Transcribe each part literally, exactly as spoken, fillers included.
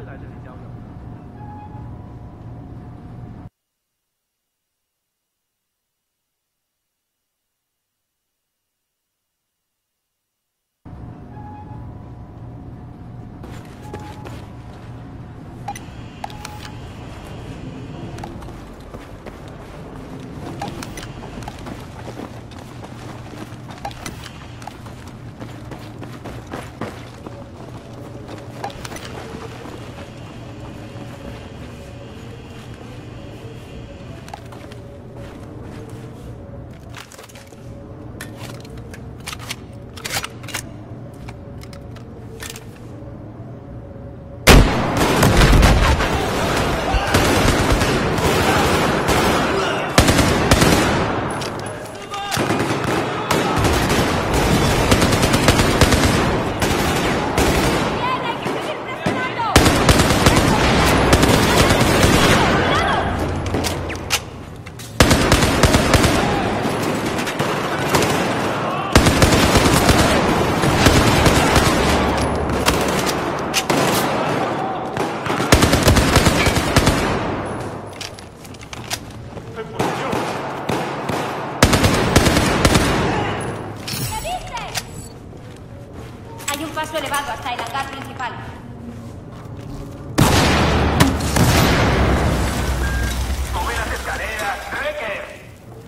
来这里交流。 Paso elevado hasta el hangar principal. ¡Sube las escaleras, Recker!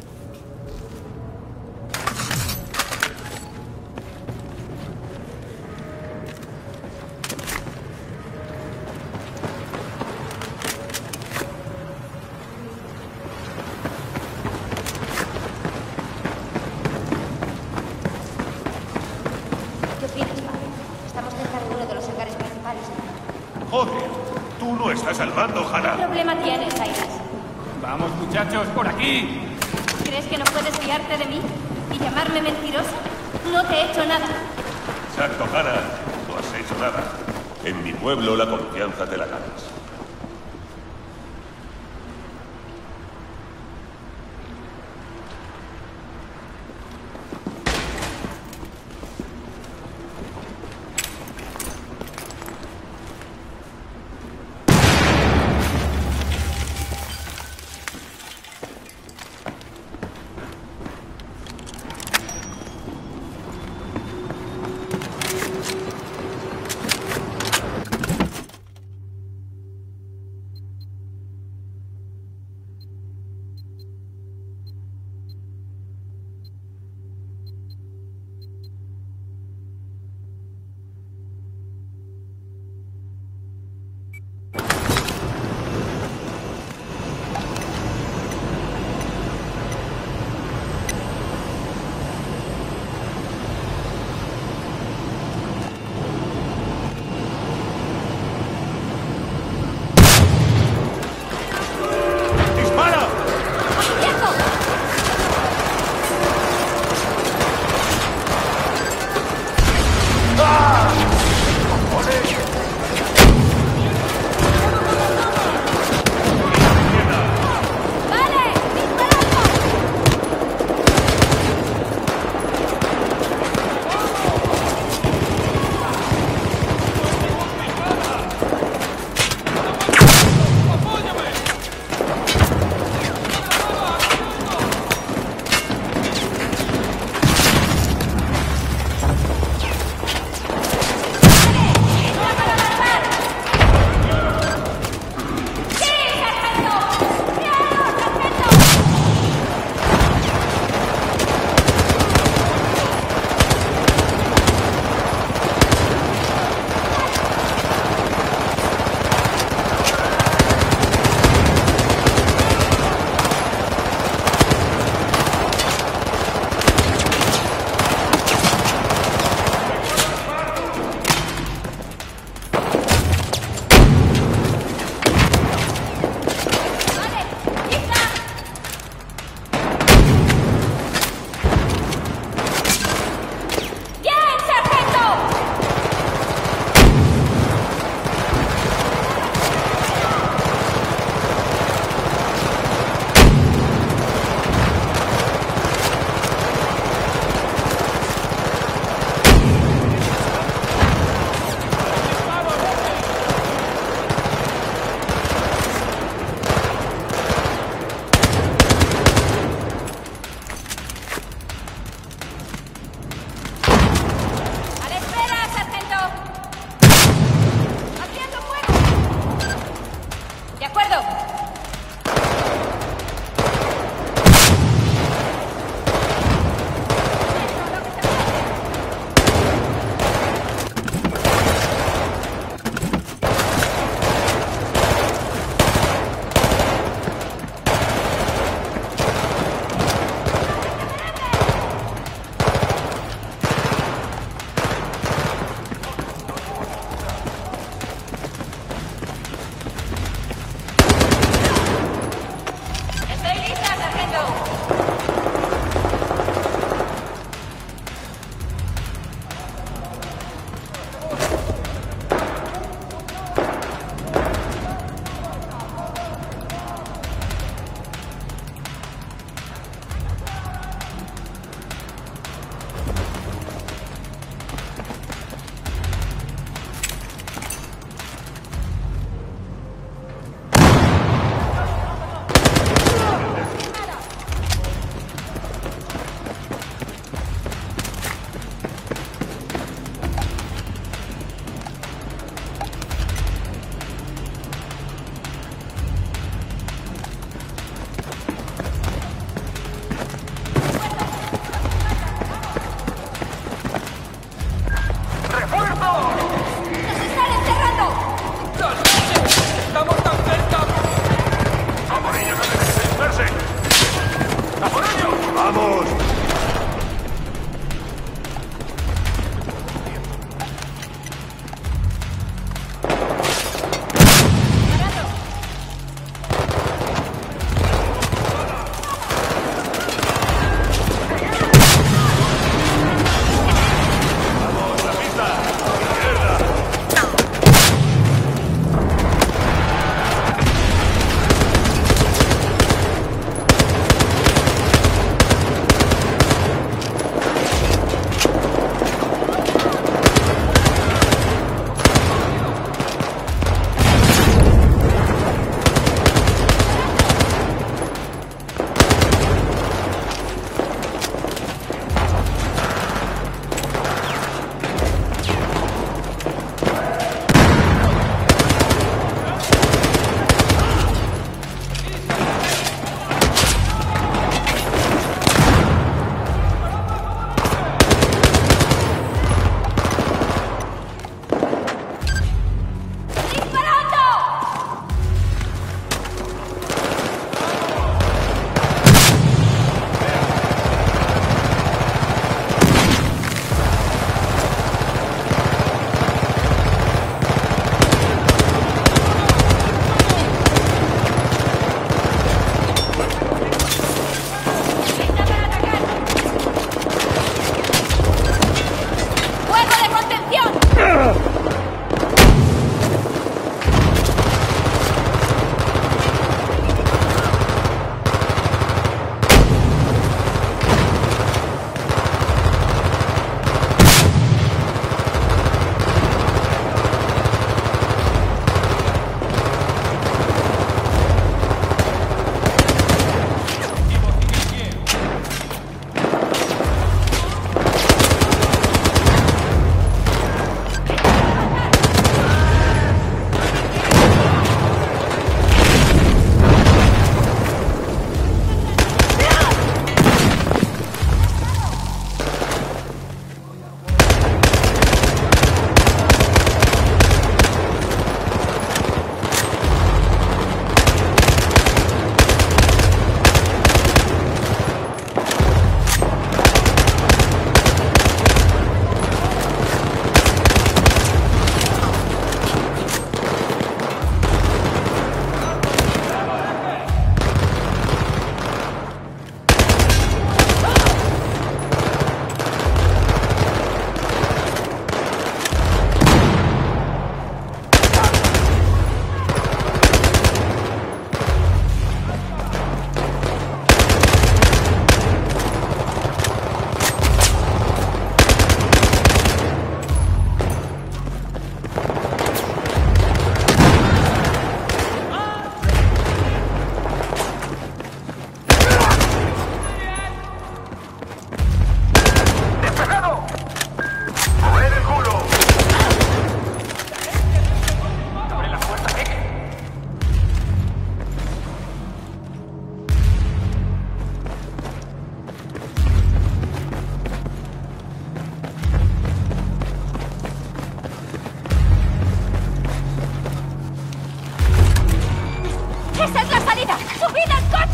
¿Qué opinas, padre? Estamos cerca de uno de los hangares principales. Joder, tú no estás al mando, ¿Qué Hannah. problema tienes, Cyrus? Vamos, muchachos, por aquí. ¿Crees que no puedes fiarte de mí? ¿Y llamarme mentirosa? No te he hecho nada. Exacto, Hannah. No has hecho nada. En mi pueblo la confianza te la ganas.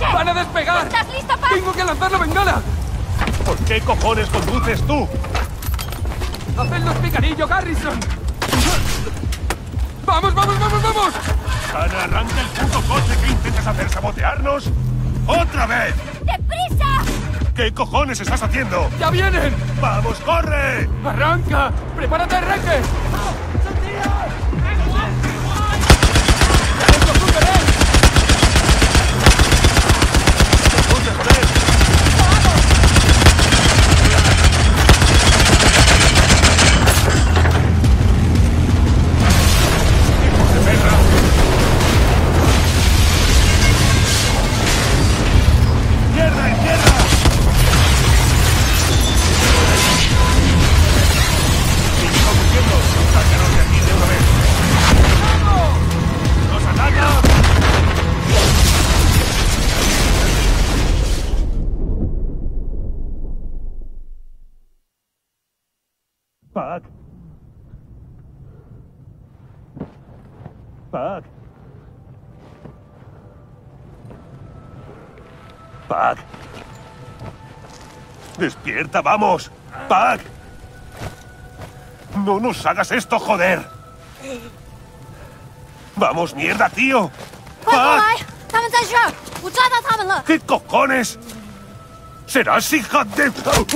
coche! ¡Van a despegar! ¿Estás listo, Pac? ¡Tengo que lanzar la bengala! ¿Por qué cojones conduces tú? ¡Hacedlos picarillo, Garrison! ¡Vamos, vamos, vamos, vamos! Hannah, arranca el puto coche que intentas hacer sabotearnos. ¡Otra vez! ¡Deprisa! ¿Qué cojones estás haciendo? ¡Ya vienen! ¡Vamos, corre! ¡Arranca! ¡Prepárate, Wrecker! Pac. Pac. Pac. Despierta, vamos. Pac. No nos hagas esto, joder. Vamos, mierda, tío. 快过 Pac. 来！他们在这儿，我抓到他们了。 ¿Qué cojones? Serás hija de...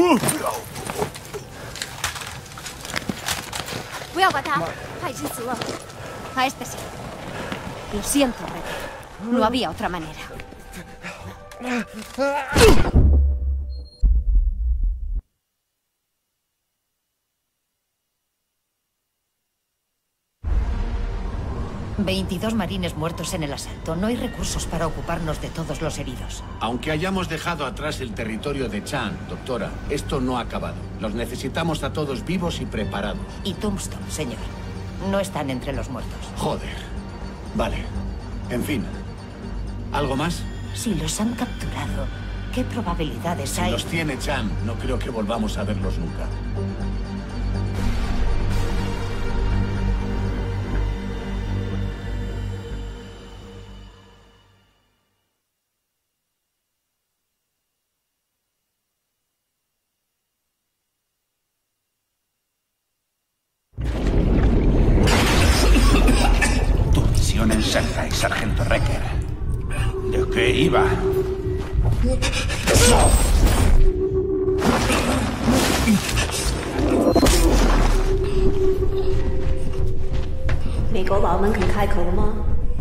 不要管他，他已经死了。A este sí. Lo siento, Red. No había otra manera. veintidós marines muertos en el asalto. No hay recursos para ocuparnos de todos los heridos. Aunque hayamos dejado atrás el territorio de Chan, doctora, esto no ha acabado. Los necesitamos a todos vivos y preparados. Y Tombstone, señor. No están entre los muertos. Joder. Vale. En fin. ¿Algo más? Si los han capturado, ¿qué probabilidades Si hay? los tiene Chan, no creo que volvamos a verlos nunca. En Shanghai, sargento Wrecker. ¿De qué iba? 美国佬们肯开口了吗？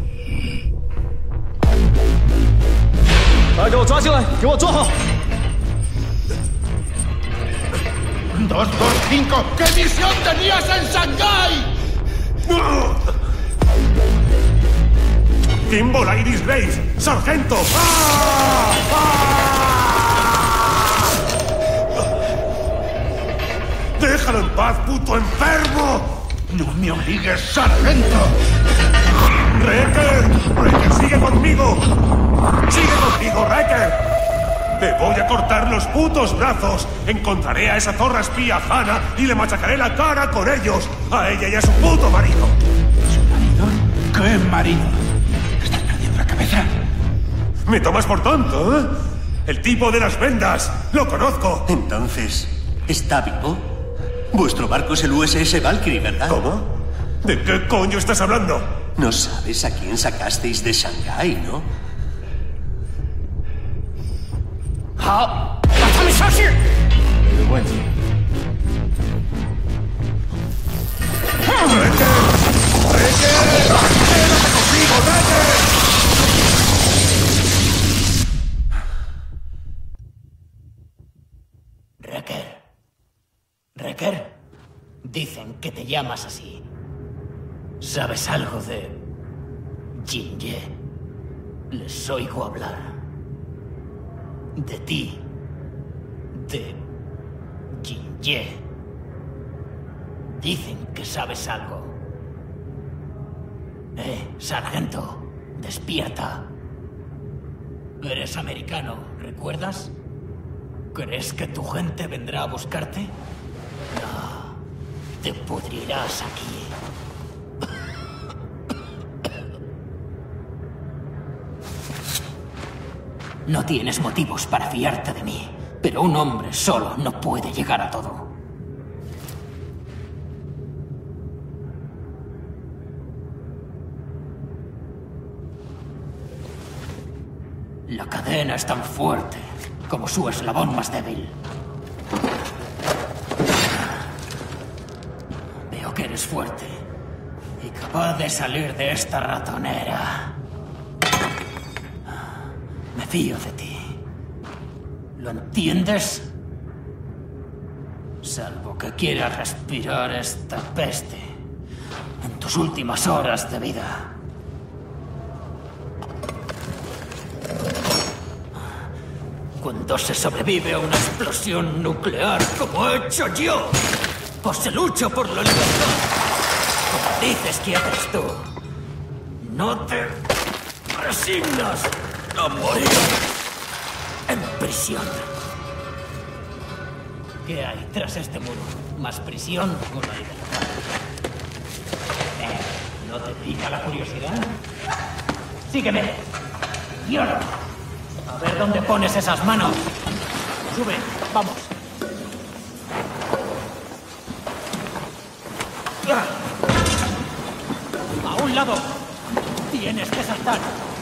把给我抓进来，给我坐好。 dos dos cinco, ¿qué misión tenías en Shanghái? Kimball Iris Grace, sargento. ¡Ah! ¡Ah! ¡Déjalo en paz, puto enfermo! ¡No me obligues, sargento! ¡Wrecker! ¡Wrecker, sigue conmigo! ¡Sigue conmigo, Wrecker! ¡Te voy a cortar los putos brazos! Encontraré a esa zorra espía Hannah y le machacaré la cara con ellos. A ella y a su puto marido. ¿Su marido? ¿Qué marido? ¿Estás perdiendo la cabeza? ¿Me tomas por tonto, eh? El tipo de las vendas. Lo conozco. Entonces, ¿está vivo? Vuestro barco es el U S S Valkyrie, ¿verdad? ¿Cómo? ¿De qué coño estás hablando? No sabes a quién sacasteis de Shanghái, ¿no? 好，让他们消失。没问题。 Wrecker. Wrecker. Dicen que te llamas así. ¿Sabes algo de Jinye? Les oigo hablar. De ti. De Jinye. Dicen que sabes algo. Eh, sargento, despierta. Eres americano, ¿recuerdas? ¿Crees que tu gente vendrá a buscarte? No, te pudrirás aquí. No tienes motivos para fiarte de mí, pero un hombre solo no puede llegar a todo. La cadena es tan fuerte como su eslabón más débil. Veo que eres fuerte y capaz de salir de esta ratonera. Me fío de ti. ¿Lo entiendes? Salvo que quieras respirar esta peste en tus últimas horas de vida. Cuando se sobrevive a una explosión nuclear como he hecho yo, o se lucha por la libertad, como dices que haces tú, no te resignas a morir en prisión. ¿Qué hay tras este muro? ¿Más prisión o la libertad? ¿Eh? ¿No te pica la curiosidad? Sígueme. Y ahora, a ver dónde pones esas manos. Sube, vamos. A un lado. Tienes que saltar.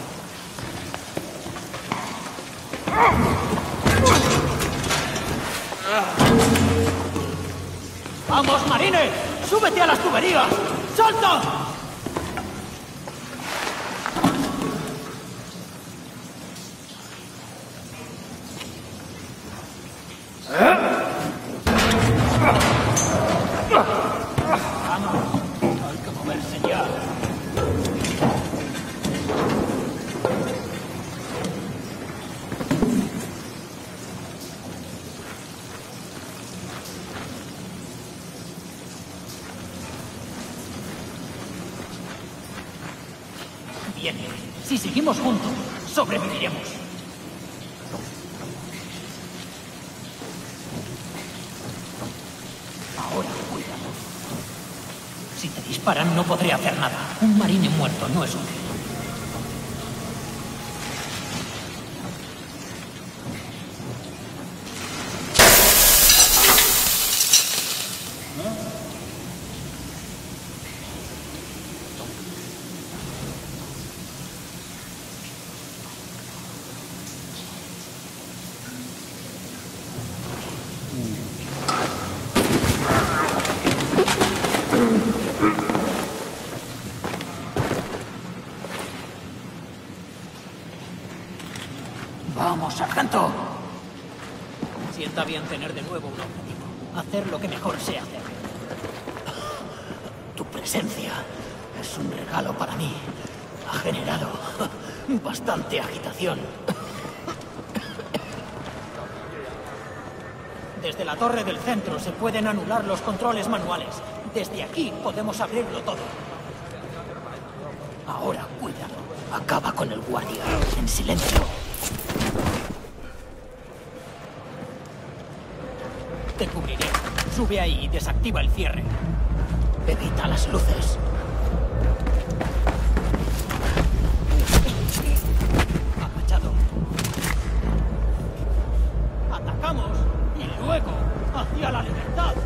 ¡Vamos, Marine! ¡Súbete a las tuberías! ¡Salta! Vamos, hay que moverse ya. Bien, si seguimos juntos, sobreviviremos. Ahora, cuidado. Si te disparan, no podré hacer nada. Un marine muerto no es útil. Vamos, sargento. Sienta bien tener de nuevo un objetivo. Hacer lo que mejor sé hacer. Tu presencia es un regalo para mí. Ha generado bastante agitación. Desde la torre del centro se pueden anular los controles manuales. Desde aquí podemos abrirlo todo. Ahora, cuidado. Acaba con el guardia. En silencio. Te cubriré. Sube ahí y desactiva el cierre. Evita las luces. Agachado. Atacamos y luego hacia la libertad.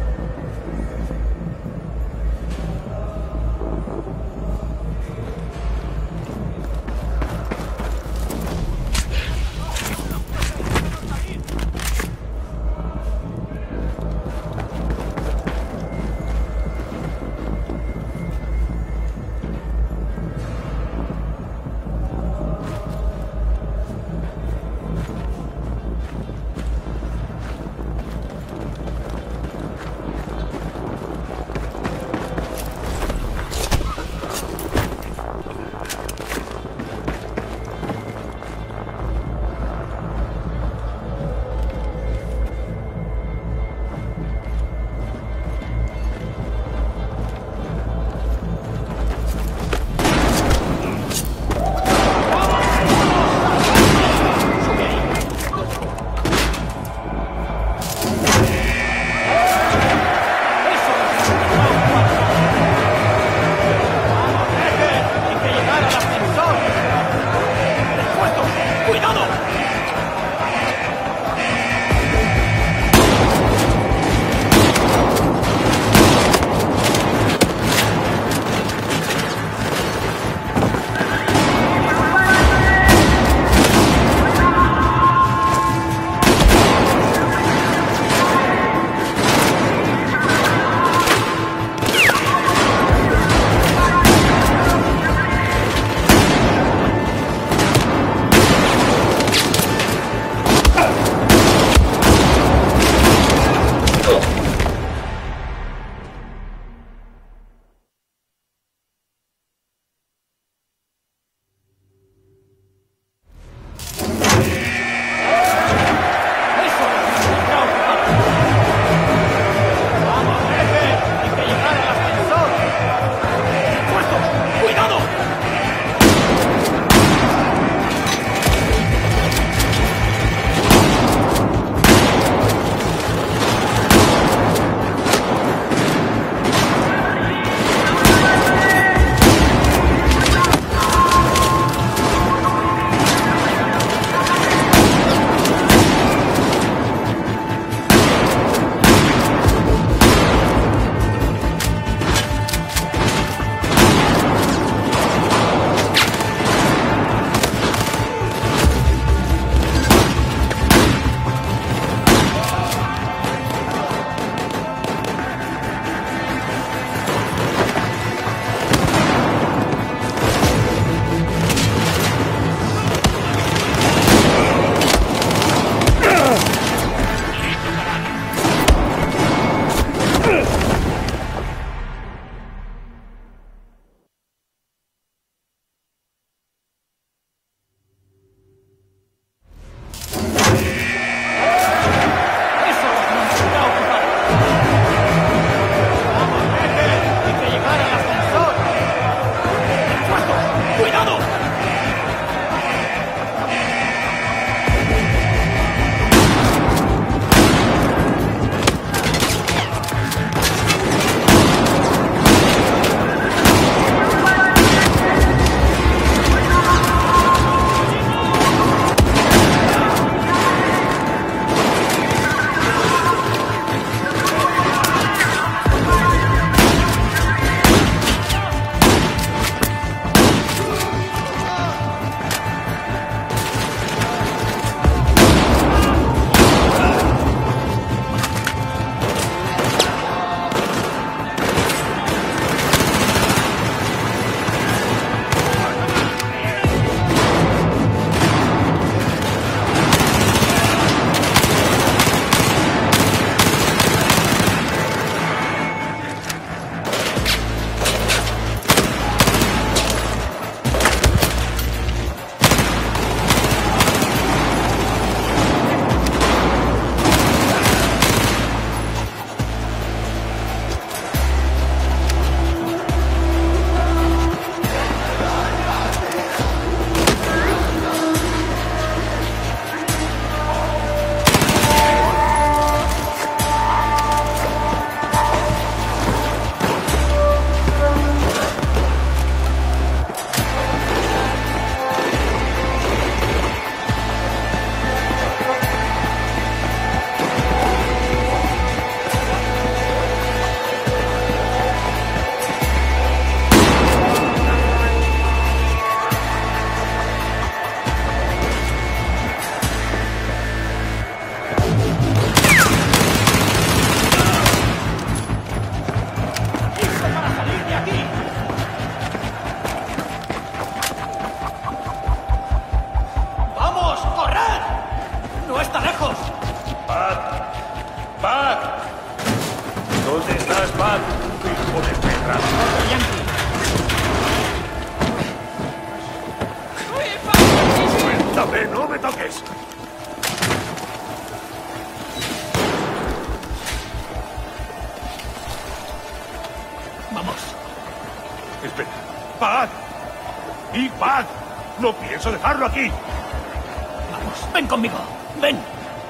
Espera. ¡Pag! ¡Y Pag! ¡No pienso dejarlo aquí! Vamos, ven conmigo. Ven.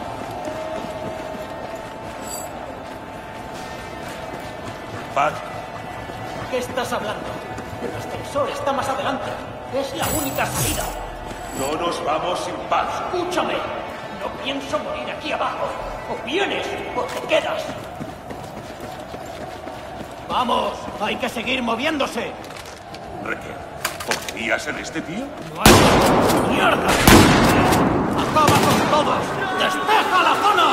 Pag. ¿Qué estás hablando? El ascensor está más adelante. Es la única salida. No nos vamos sin Pag. Escúchame. No pienso morir aquí abajo. O vienes o te quedas. ¡Vamos! ¡Hay que seguir moviéndose! Recker, ¿podría ser este tío? ¡No hay... ¡Mierda! ¡Acaba con todos! ¡Despeja la zona!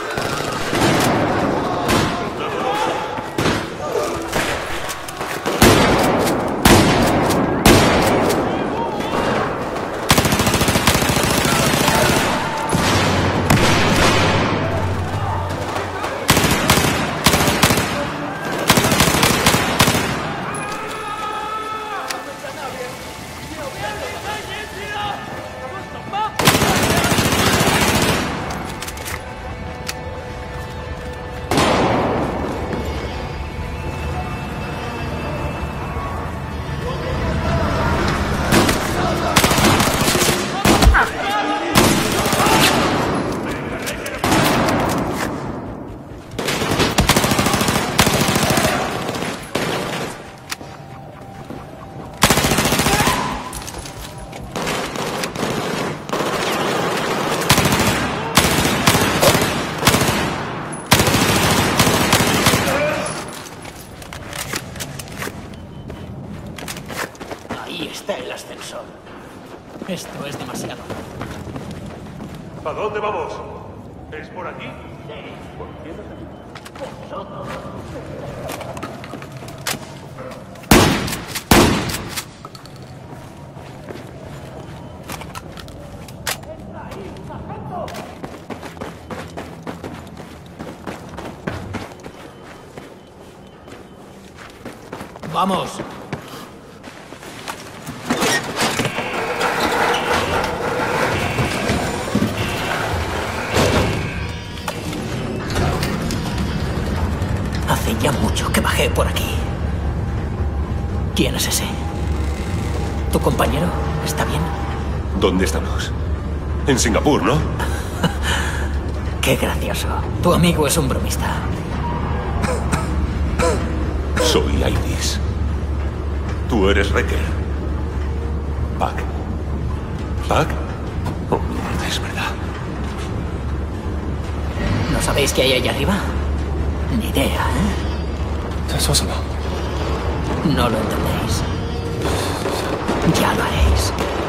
Ahí está el ascensor. Esto es demasiado. ¿A dónde vamos? ¿Es por aquí? ¡Vamos! Hace ya mucho que bajé por aquí. ¿Quién es ese? ¿Tu compañero? ¿Está bien? ¿Dónde estamos? En Singapur, ¿no? Qué gracioso. Tu amigo es un bromista. Soy Iris. Tú eres Recker. Pag. ¿Pag? Oh, mierda, es verdad. ¿No sabéis qué hay allá arriba? Ni idea, ¿eh? No lo entendéis. Ya lo haréis.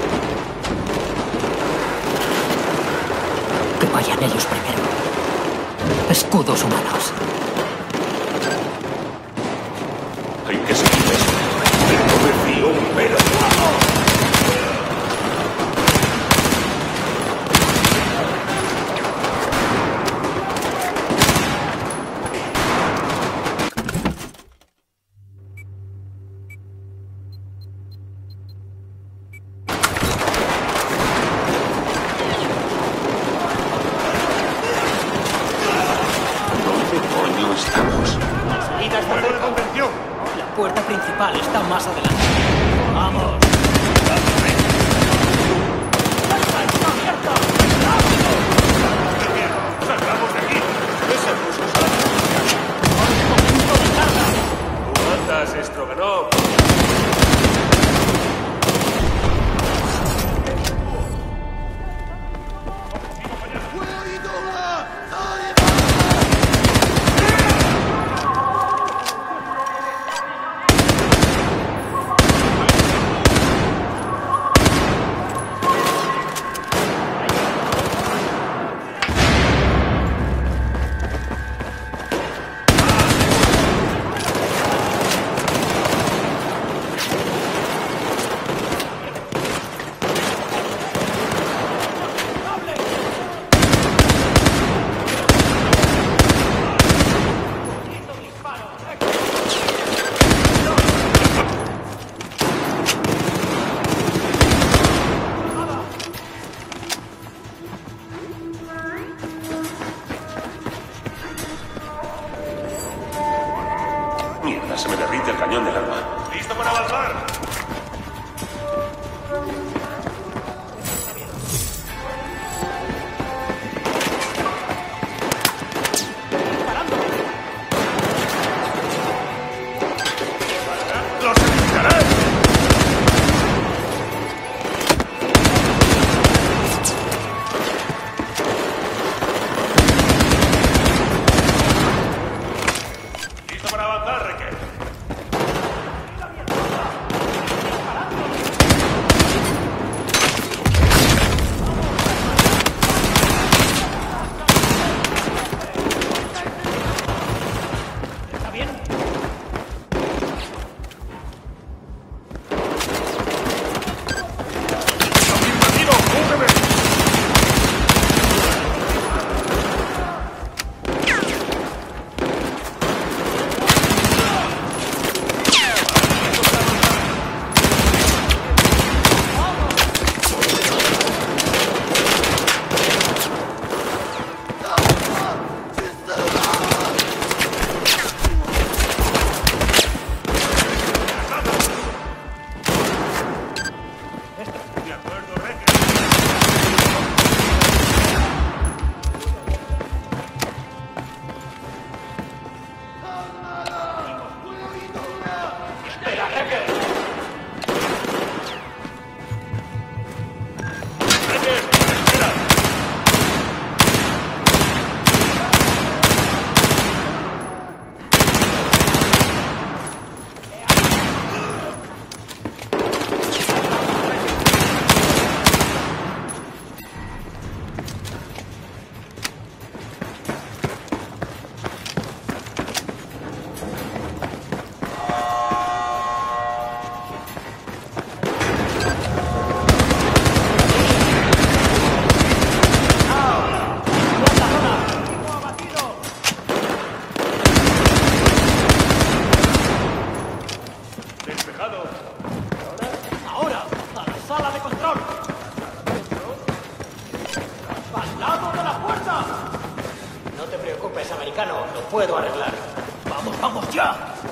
Que vayan ellos primero. Escudos humanos. Hay que seguir esto. No me fío un pelo. ¿Dónde coño estamos? La salida está ¡Fuego de cerca. contención! La puerta principal está más adelante. ¡Vamos! ¡Salgamos de aquí! ¡Ese ruso ¡Momento de carga! ¿Cómo andas, Stroganov? avanzar! ¡Los eliminaré! ¡Listo para avanzar, Reque! Lo puedo arreglar. ¡Vamos, vamos ya!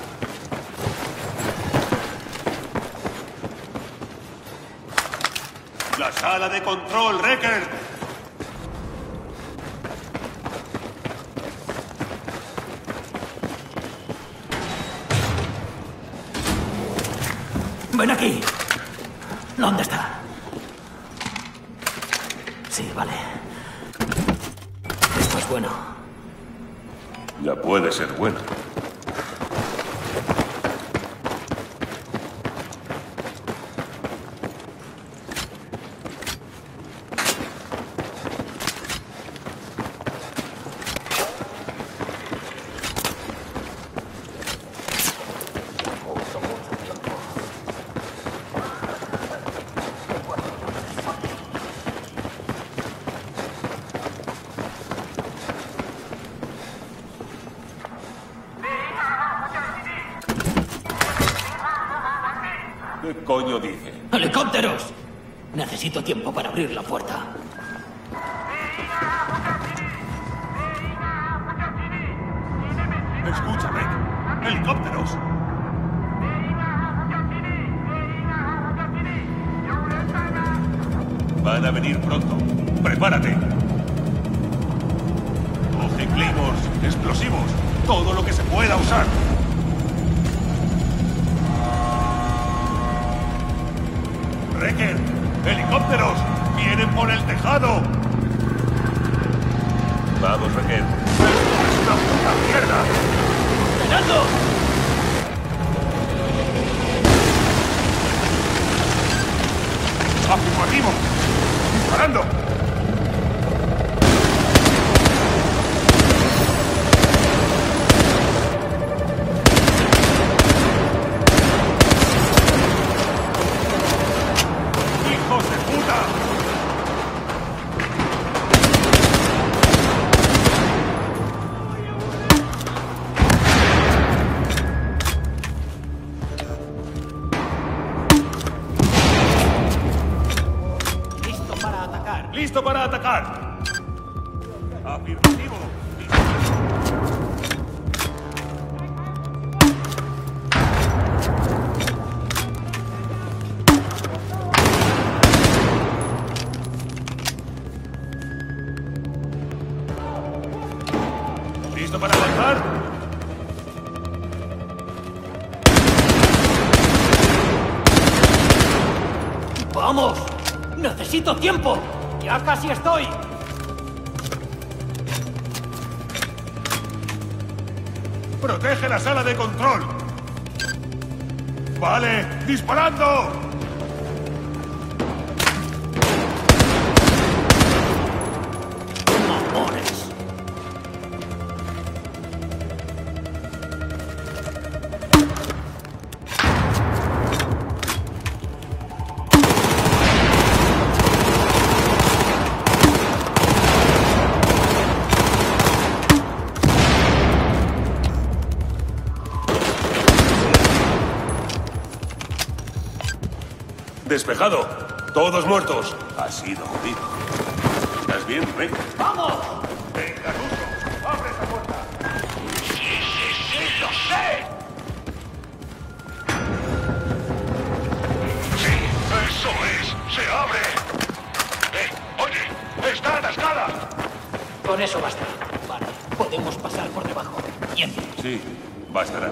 ¡La sala de control, Recker! ¡Ven aquí! ¿Dónde está? Sí, vale. Esto es bueno. Ya puede ser bueno. ¿Qué coño dice? ¡Helicópteros! Necesito tiempo para abrir la puerta. Escúchame. ¡Helicópteros! Van a venir pronto. ¡Prepárate! Coge claymores, explosivos, todo lo que se pueda usar. Recker, helicópteros, vienen por el tejado. Vamos, Recker. ¡Esto es una puta mierda! ¡Fernando! ¡Afirmativo! ¡Disparando! ¡Hijos de puta! ¡Listo para atacar! Afirmativo. ¡Vamos! ¡Necesito tiempo! ¡Ya casi estoy! ¡Protege la sala de control! ¡Vale! ¡Disparando! ¡Mamones! Despejado. Todos muertos. Ha sido jodido. ¿Estás bien, Rick? ¡Vamos! Venga, Russo. Abre esa puerta. Sí, sí, sí, lo sé. Sí, eso es. Se abre. Eh, oye, está atascada. Con eso basta. Vale, podemos pasar por debajo. Bien. Sí, bastará.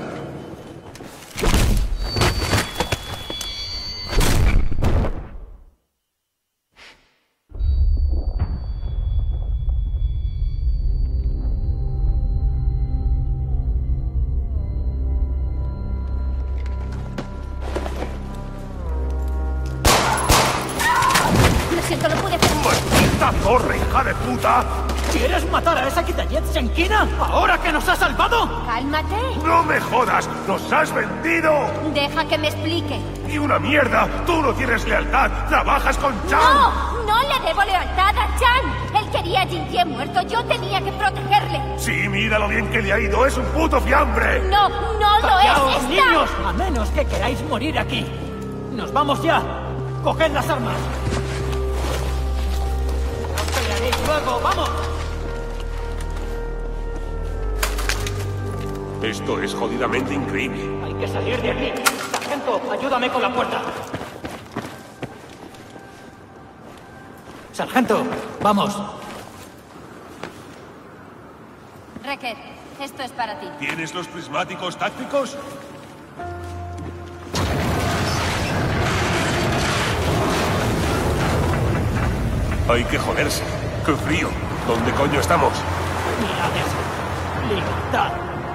Siento, no pude hacer. ¡Maldita torre, hija de puta! ¿Quieres matar a esa Kitayet Senkina? ¿Ahora que nos ha salvado? Cálmate. ¡No me jodas! ¡Nos has vendido! Deja que me explique. ¡Y una mierda! ¡Tú no tienes lealtad! ¡Trabajas con Chan! ¡No! ¡No le debo lealtad a Chan! Él quería a Jinkie muerto. Yo tenía que protegerle. Sí, mira lo bien que le ha ido. ¡Es un puto fiambre! No, no lo ¡Callaos, es. niños! A menos que queráis morir aquí. ¡Nos vamos ya! ¡Coged las armas! ¡Os pelearéis luego! ¡Vamos! Esto es jodidamente increíble. Hay que salir de aquí. Sargento, ayúdame con la puerta. Sargento, vamos. Wrecker, esto es para ti. ¿Tienes los prismáticos tácticos? Hay que joderse. ¡Qué frío! ¿Dónde coño estamos? Mirad eso. Libertad.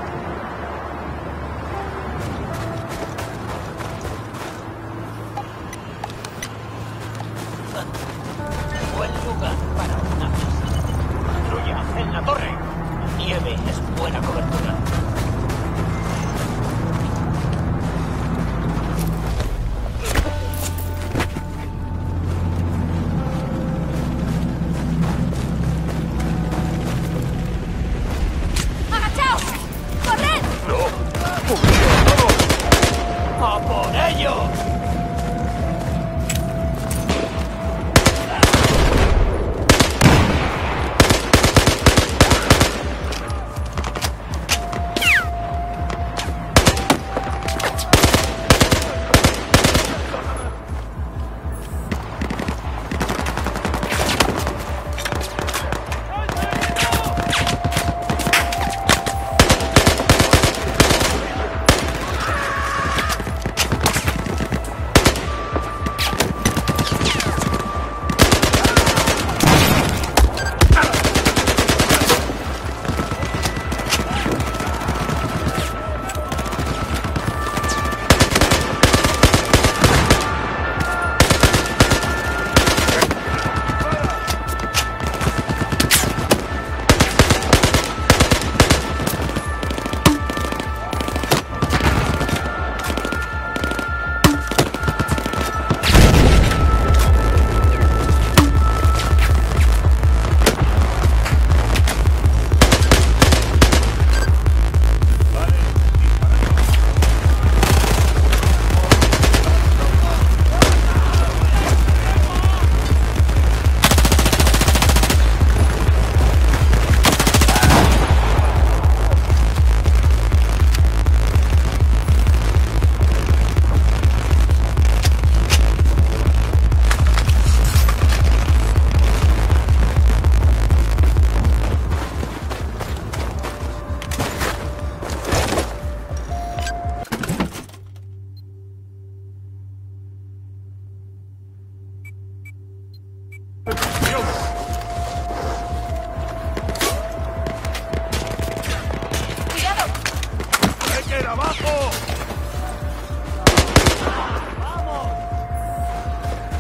Buen lugar para una casa. Patrulla, en la torre. La nieve es buena cobertura. ¡Agachaos!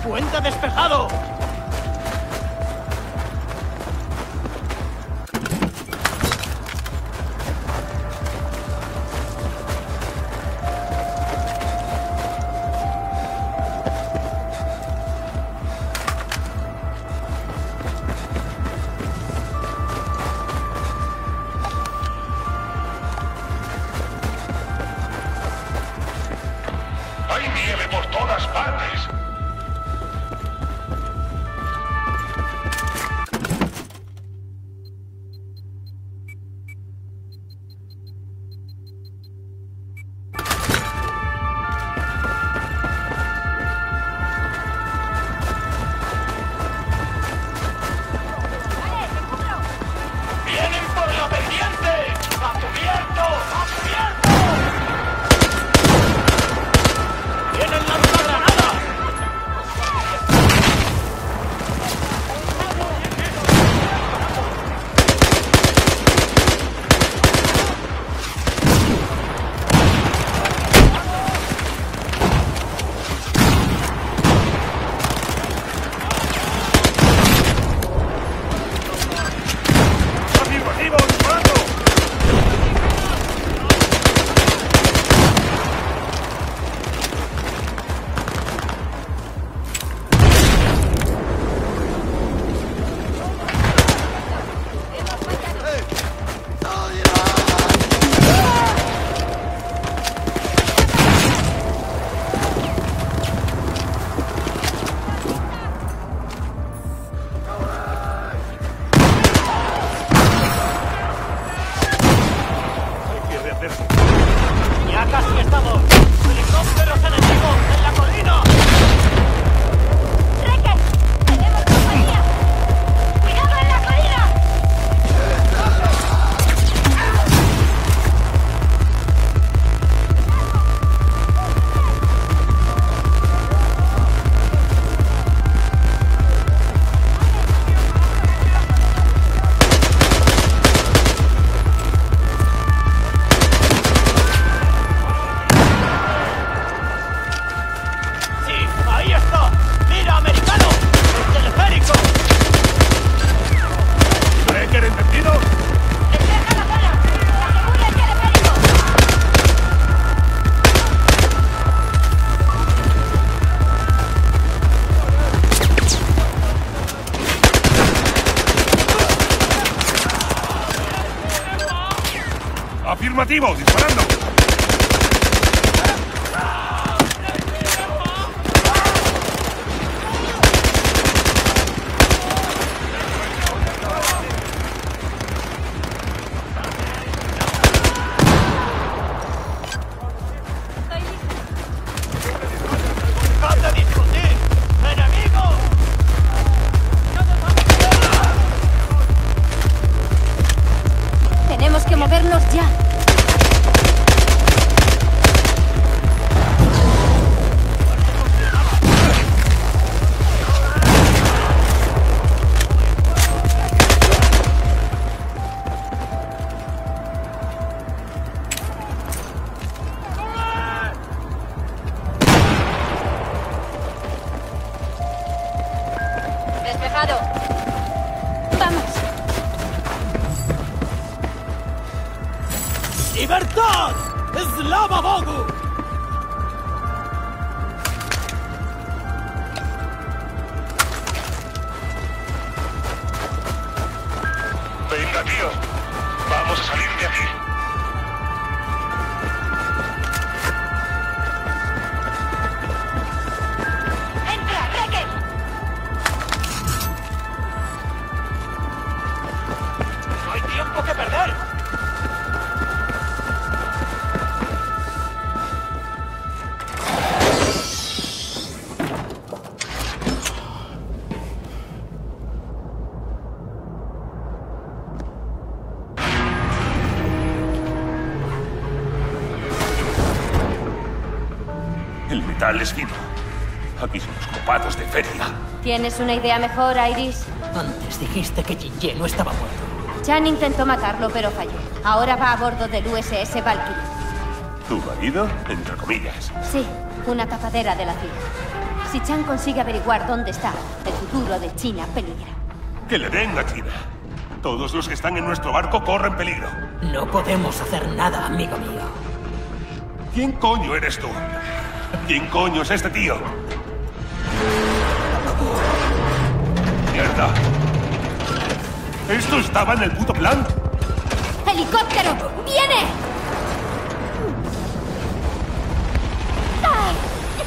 ¡Puente despejado! Hay nieve por todas partes. ¡Vienen por la pendiente! ¡A cubierto! ¡A cubierto! ¡Tienen lanzagranadas! ¡Afirmativo, disparando! Hay que rehacerse. ¡Ya casi estamos! ¡Helicópteros enemigos en la colina! ¡Recker! ¡Tenemos compañía! ¡Cuidado en la colina! ¡Sí! ¡Ahí está! ¡Mira, americano! ¡El teleférico! ¿Recker entendido? ¡Despeja la zona! ¡Asegura el teleférico! Afirmativo, disparando. ¡Dejad de discutir! ¡Enemigo! Tenemos que movernos ya. Despejado. Vamos. ¡Libertad! ¡Slava Bogu! Venga, tío. Vamos a salir de aquí. ¡Entra, Recker! ¡No hay tiempo que perder! El metal es fino. Aquí son los copados de feria. ¿Tienes una idea mejor, Iris? Antes dijiste que Jinje no estaba muerto. Chan intentó matarlo, pero falló. Ahora va a bordo del U S S Valkyrie. ¿Tu marido? Entre comillas. Sí, una tapadera de la ciudad. Si Chan consigue averiguar dónde está, el futuro de China peligra. Que le den a China. Todos los que están en nuestro barco corren peligro. No podemos hacer nada, amigo mío. ¿Quién coño eres tú? ¿Quién coño es este tío? ¡Mierda! ¿Esto estaba en el puto plan? ¡Helicóptero! ¡Viene! ¡Ah!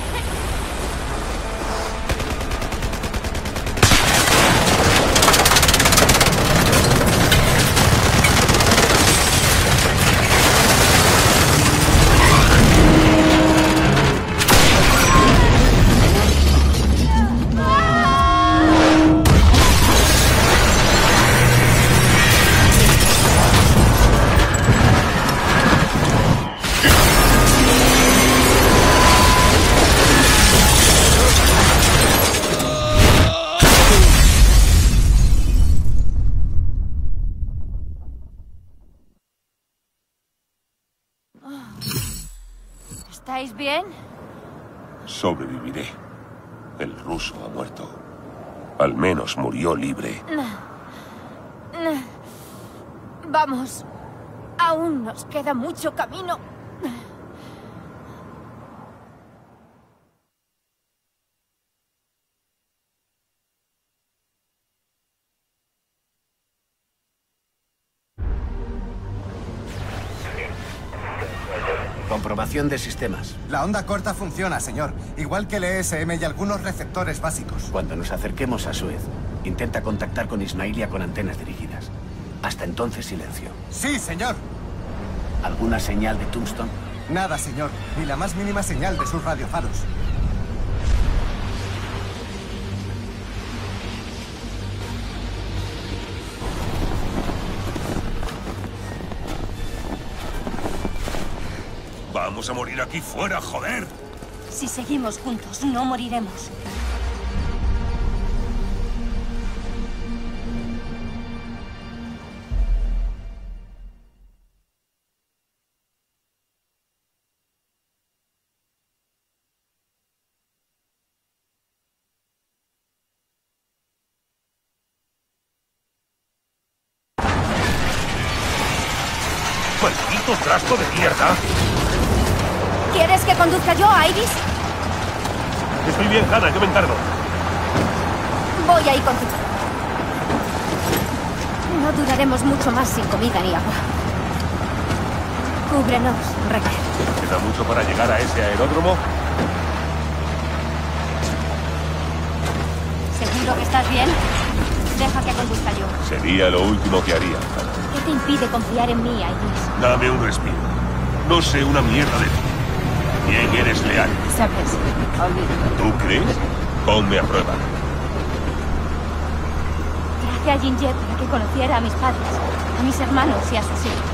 ¿Estáis bien? Sobreviviré. El ruso ha muerto. Al menos murió libre. Vamos. Aún nos queda mucho camino. Comprobación de sistemas. La onda corta funciona, señor. Igual que el E S M y algunos receptores básicos. Cuando nos acerquemos a Suez, intenta contactar con Ismailia con antenas dirigidas. Hasta entonces, silencio. Sí, señor. ¿Alguna señal de Tombstone? Nada, señor. Ni la más mínima señal de sus radiofaros. Vamos a morir aquí fuera, joder. Si seguimos juntos, no moriremos. ¡Maldito trasto de mierda! ¿Quieres que conduzca yo, Iris? Estoy bien, Hannah, yo me encargo. Voy ahí contigo. No duraremos mucho más sin comida ni agua. Cúbrenos, Recker. ¿Queda mucho para llegar a ese aeródromo? ¿Seguro que estás bien? Deja que conduzca yo. Sería lo último que haría, Hannah. ¿Qué te impide confiar en mí, Iris? Dame un respiro. No sé una mierda de ti. ¿Quién eres leal? Sabes, olvídalo. ¿Tú crees? Ponme a prueba. Traje a Ginger para que conociera a mis padres, a mis hermanos y a sus hijos.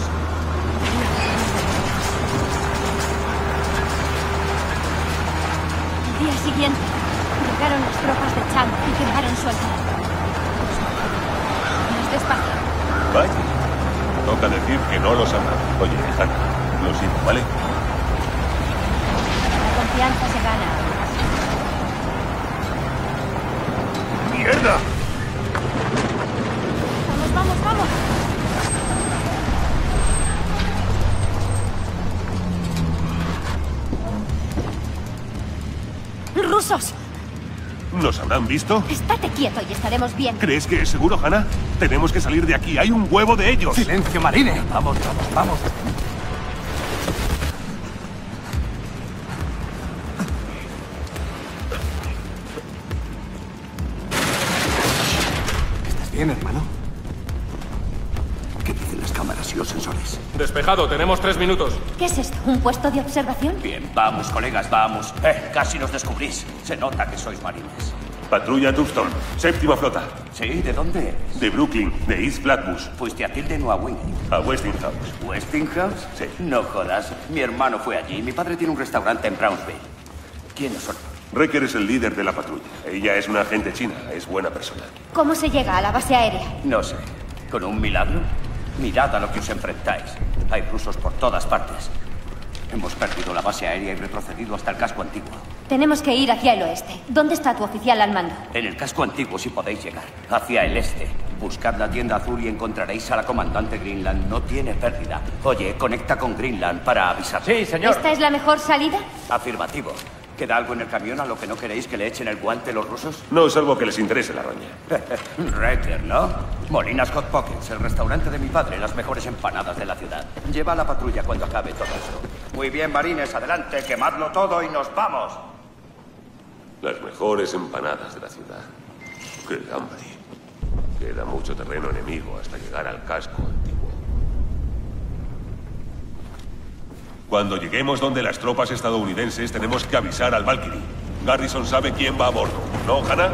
El día siguiente llegaron las tropas de Chan y quemaron su altar. Más despacio. Vaya. Toca decir que no lo sabrá. Oye, Hannah, lo siento, ¿vale? La confianza se gana. ¡Mierda! Vamos, vamos, vamos. ¡Rusos! ¿Nos habrán visto? Estate quieto y estaremos bien. ¿Crees que es seguro, Hannah? Tenemos que salir de aquí. Hay un huevo de ellos. ¡Silencio, Marine! Vamos, vamos, vamos. ¿Estás bien, hermano? ¿Qué dicen las cámaras y los sensores? Despejado, tenemos tres minutos. ¿Qué es esto? ¿Un puesto de observación? Bien, vamos, colegas, vamos. Eh, casi nos descubrís. Se nota que sois marines. Patrulla Tombstone, séptima flota. ¿Sí? ¿De dónde eres? De Brooklyn, de East Flatbush. ¿Fuiste a Tilden o a Wingate? A Westinghouse. ¿Westinghouse? Sí. No jodas. Mi hermano fue allí. Mi padre tiene un restaurante en Brownsville. ¿Quiénes son? Recker es el líder de la patrulla. Ella es una agente china. Es buena persona. ¿Cómo se llega a la base aérea? No sé. ¿Con un milagro? Mirad a lo que os enfrentáis. Hay rusos por todas partes. Hemos perdido la base aérea y retrocedido hasta el casco antiguo. Tenemos que ir hacia el oeste. ¿Dónde está tu oficial al mando? En el casco antiguo, si podéis llegar. Hacia el este. Buscad la tienda azul y encontraréis a la comandante Greenland. No tiene pérdida. Oye, conecta con Greenland para avisar. Sí, señor. ¿Esta es la mejor salida? Afirmativo. ¿Queda algo en el camión a lo que no queréis que le echen el guante los rusos? No es algo que les interese la roña. Wrecker, ¿no? Molinas Hot Pockets, el restaurante de mi padre, las mejores empanadas de la ciudad. Lleva a la patrulla cuando acabe todo esto. Muy bien, marines, adelante, quemadlo todo y nos vamos. Las mejores empanadas de la ciudad. ¡Qué hambre! Queda mucho terreno enemigo hasta llegar al casco antiguo. Cuando lleguemos donde las tropas estadounidenses, tenemos que avisar al Valkyrie. Garrison sabe quién va a bordo, ¿no, Hannah?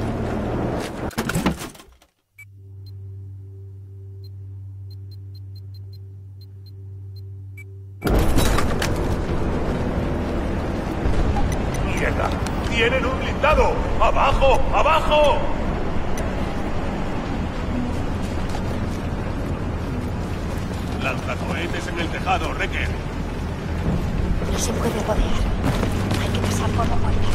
¡Mierda! ¡Tienen un blindado! ¡Abajo! ¡Abajo! Lanzacohetes en el tejado, Wrecker. No se puede rodear. Hay que pasar por la puerta.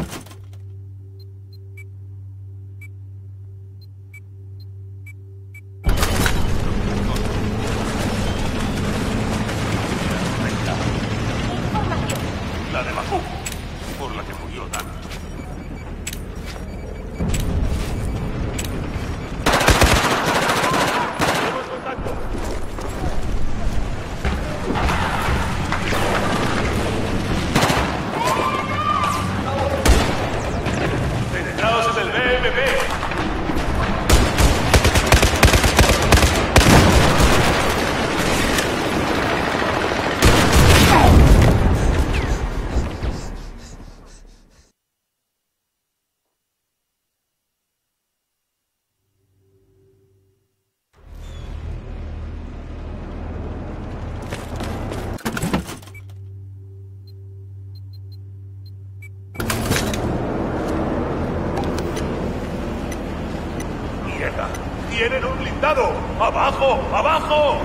La de Bakú, por la que murió Dan. Tenemos contacto. Penetraos en el B M P. ¡Mierda! ¡Tienen un blindado! ¡Abajo! ¡Abajo!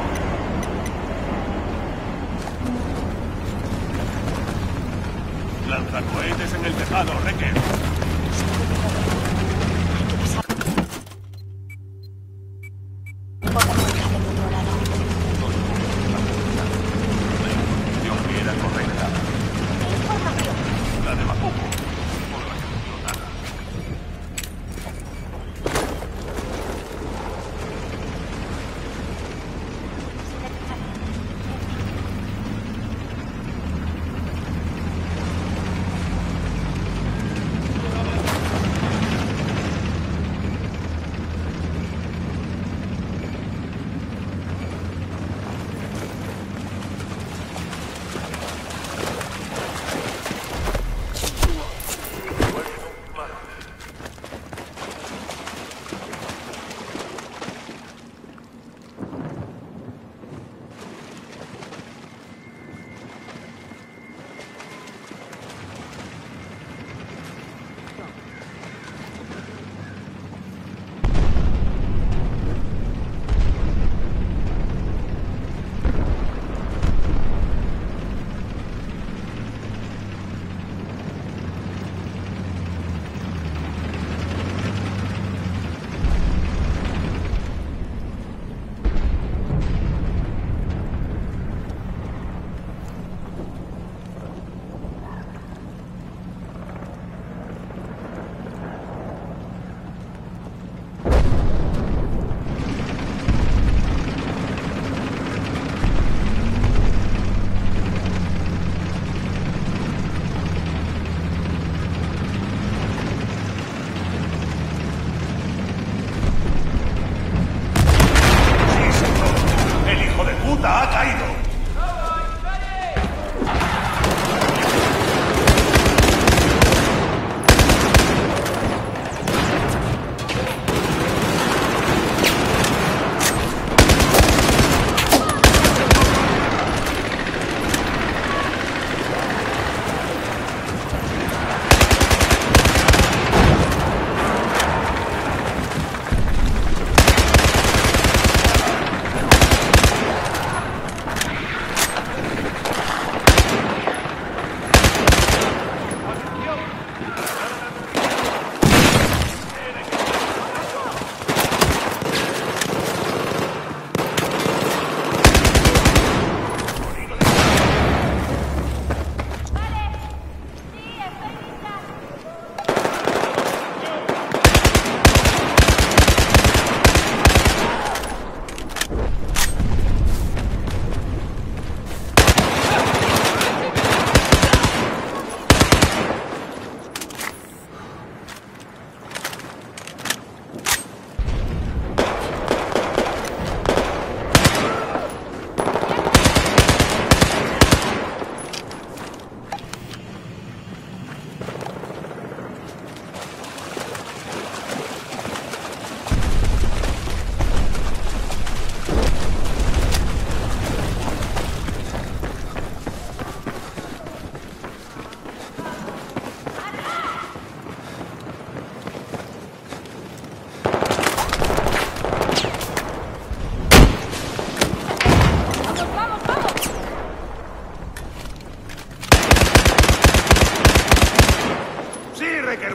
Lanzacohetes en el tejado, Wrecker. Yo quiera correcta. La de Bakú, por la que murió Dan.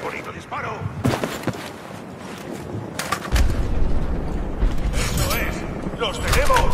bonito disparo! ¡Eso es! ¡Los tenemos!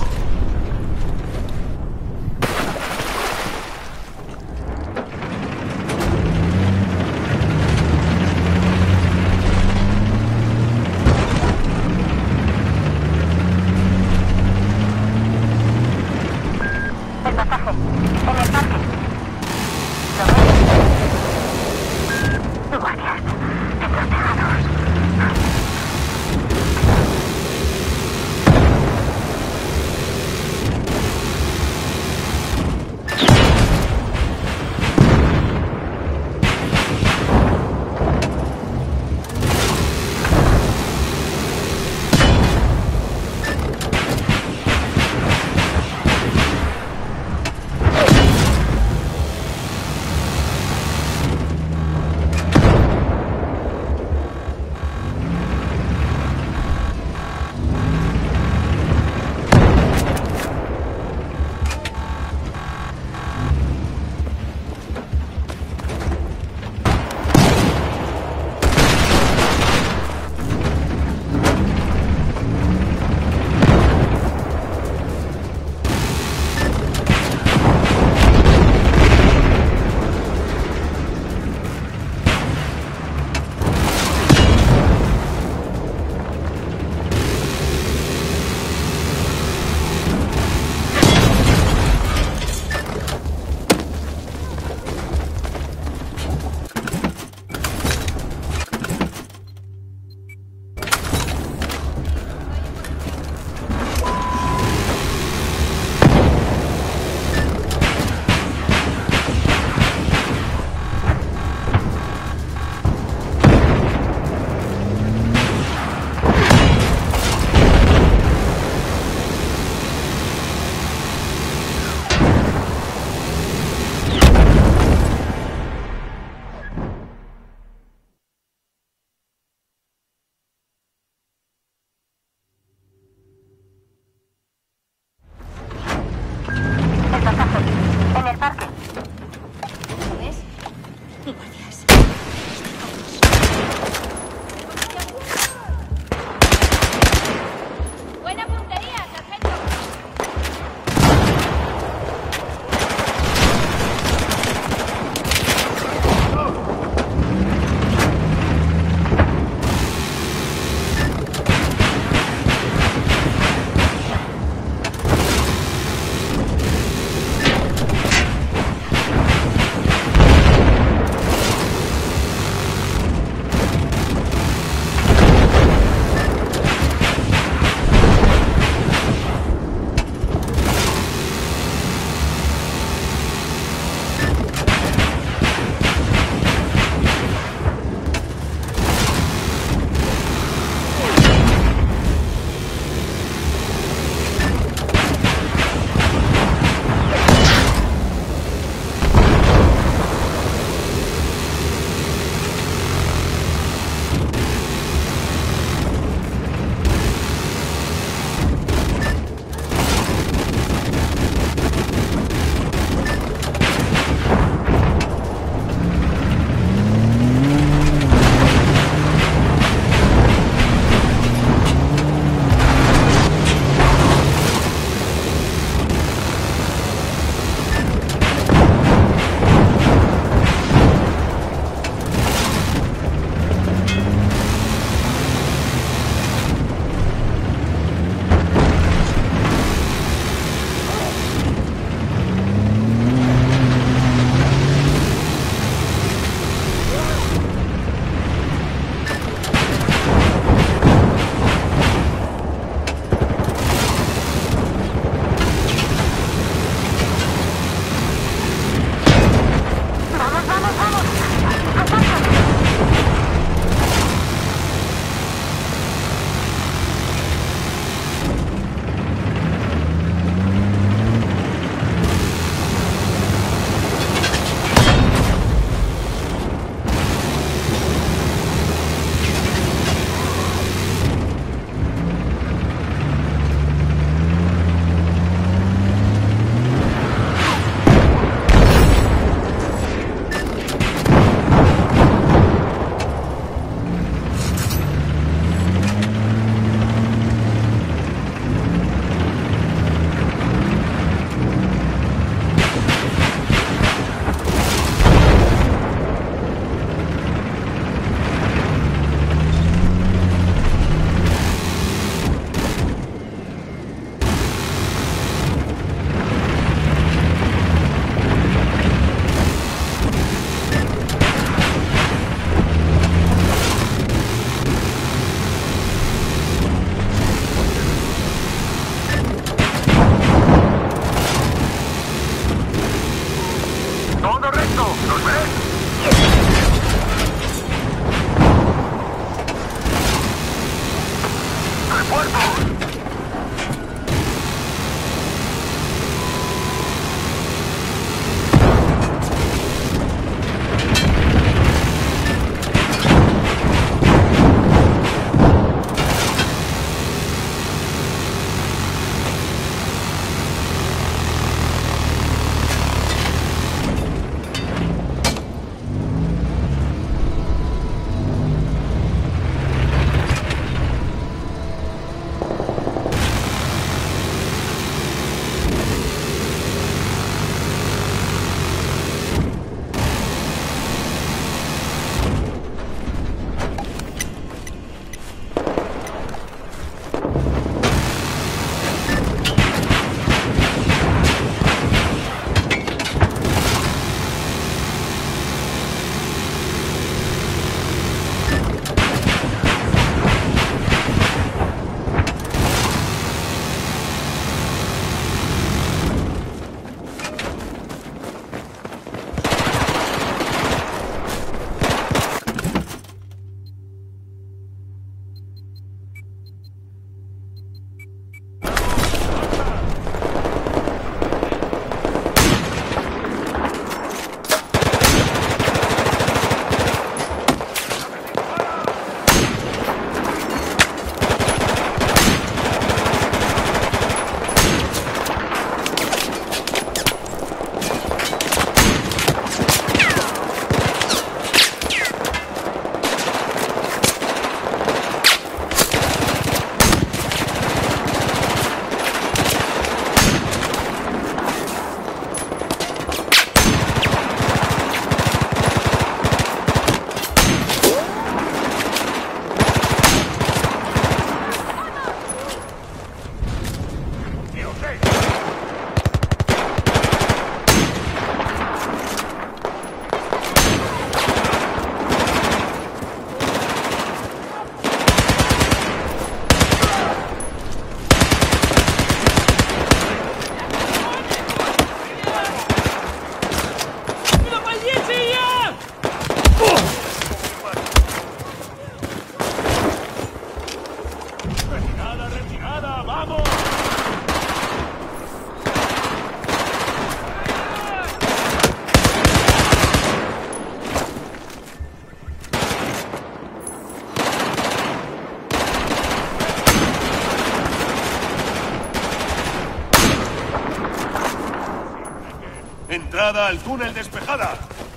entrada al túnel despejada.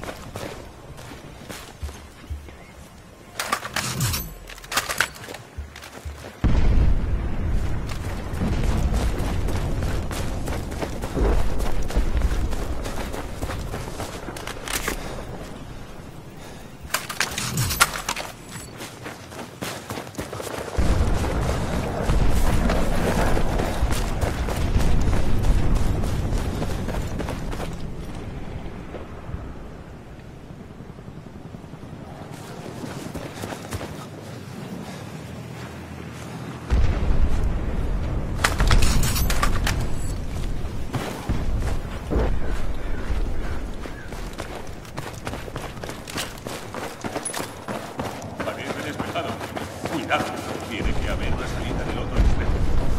Tiene que haber una salida del otro extremo.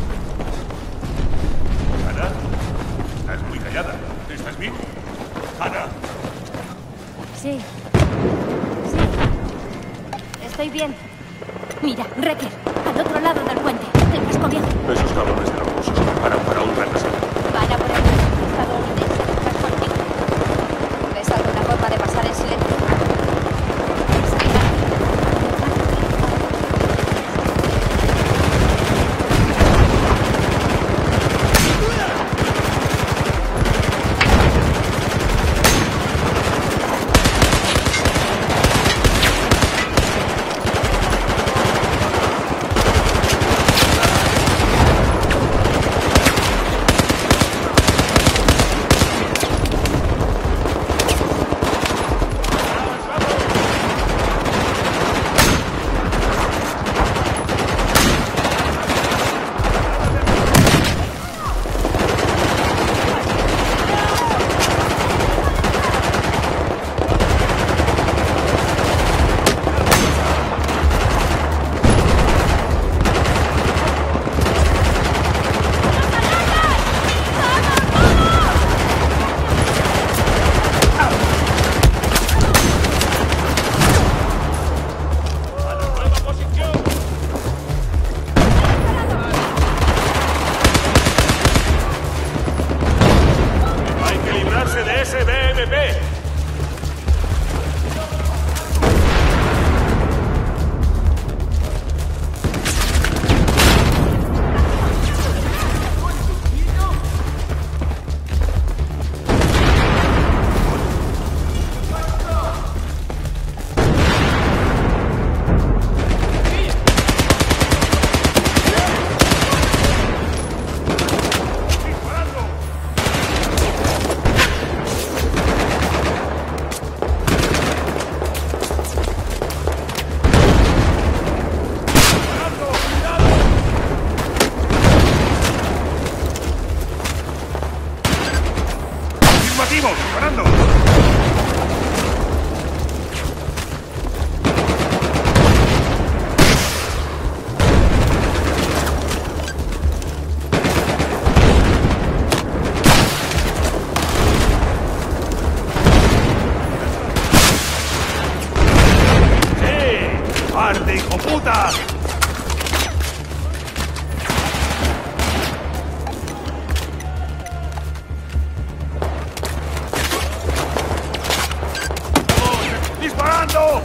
¿Ana? Estás muy callada. ¿Estás bien? ¡Ana! Sí. Sí. Estoy bien. Mira, Recker, al otro lado del puente. El casco viejo. Esos cabrones de los rusos se preparan para un retraso. Van a por el estadounidense del casco antiguo. ¿Ves alguna forma de pasar en silencio? ¡Arde, hijo puta! ¡Vamos! ¡Disparando!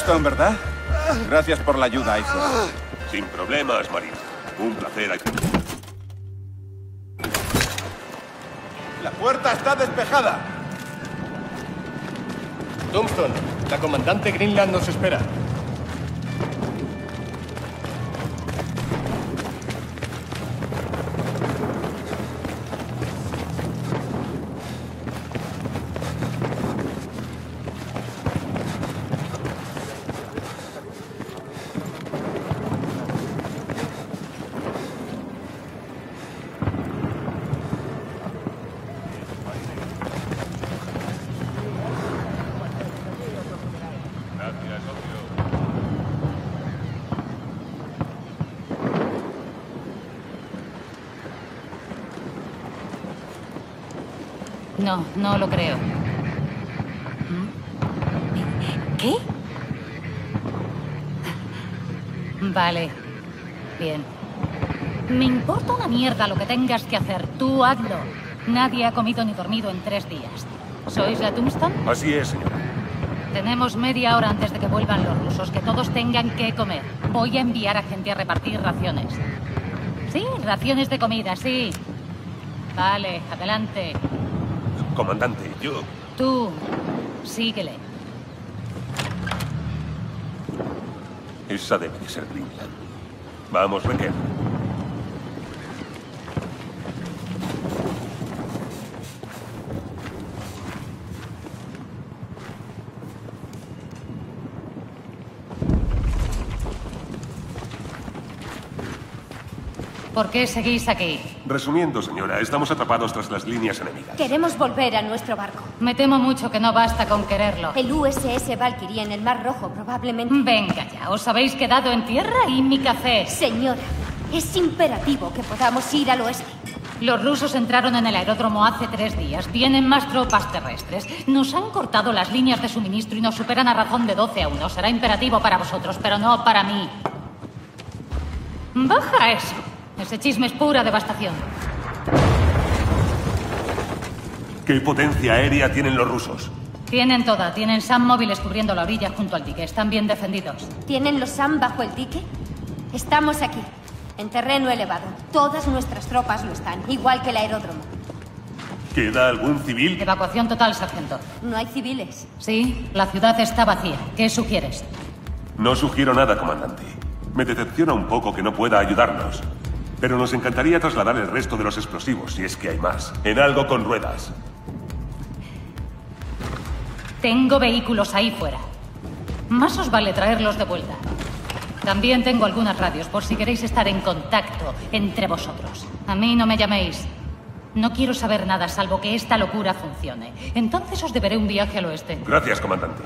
Tombstone, ¿verdad? Gracias por la ayuda, Iceland. Sin problemas, Marina. Un placer. ¡La puerta está despejada! Tombstone, la comandante Greenland nos espera. No, no lo creo. ¿Qué? Vale. Bien. Me importa una mierda lo que tengas que hacer. Tú hazlo. Nadie ha comido ni dormido en tres días. ¿Sois la Tombstone? Así es, señora. Tenemos media hora antes de que vuelvan los rusos, que todos tengan que comer. Voy a enviar a gente a repartir raciones. Sí, raciones de comida, sí. Vale, adelante. Comandante, yo... Tú, síguele. Esa debe de ser Greenland. Vamos, Raquel. ¿Por qué seguís aquí? Resumiendo, señora, estamos atrapados tras las líneas enemigas. Queremos volver a nuestro barco. Me temo mucho que no basta con quererlo. El U S S Valkyrie en el Mar Rojo, probablemente. Venga ya, os habéis quedado en tierra y mi café. Señora, es imperativo que podamos ir al oeste. Los rusos entraron en el aeródromo hace tres días. Vienen más tropas terrestres. Nos han cortado las líneas de suministro y nos superan a razón de doce a uno. Será imperativo para vosotros, pero no para mí. Baja eso. Ese chisme es pura devastación. ¿Qué potencia aérea tienen los rusos? Tienen toda. Tienen SAM móviles cubriendo la orilla junto al dique. Están bien defendidos. ¿Tienen los SAM bajo el dique? Estamos aquí, en terreno elevado. Todas nuestras tropas lo están, igual que el aeródromo. ¿Queda algún civil? Evacuación total, sargento. No hay civiles. Sí, la ciudad está vacía. ¿Qué sugieres? No sugiero nada, comandante. Me decepciona un poco que no pueda ayudarnos. Pero nos encantaría trasladar el resto de los explosivos, si es que hay más, en algo con ruedas. Tengo vehículos ahí fuera. Más os vale traerlos de vuelta. También tengo algunas radios, por si queréis estar en contacto entre vosotros. A mí no me llaméis. No quiero saber nada, salvo que esta locura funcione. Entonces os deberé un viaje al oeste. Gracias, comandante.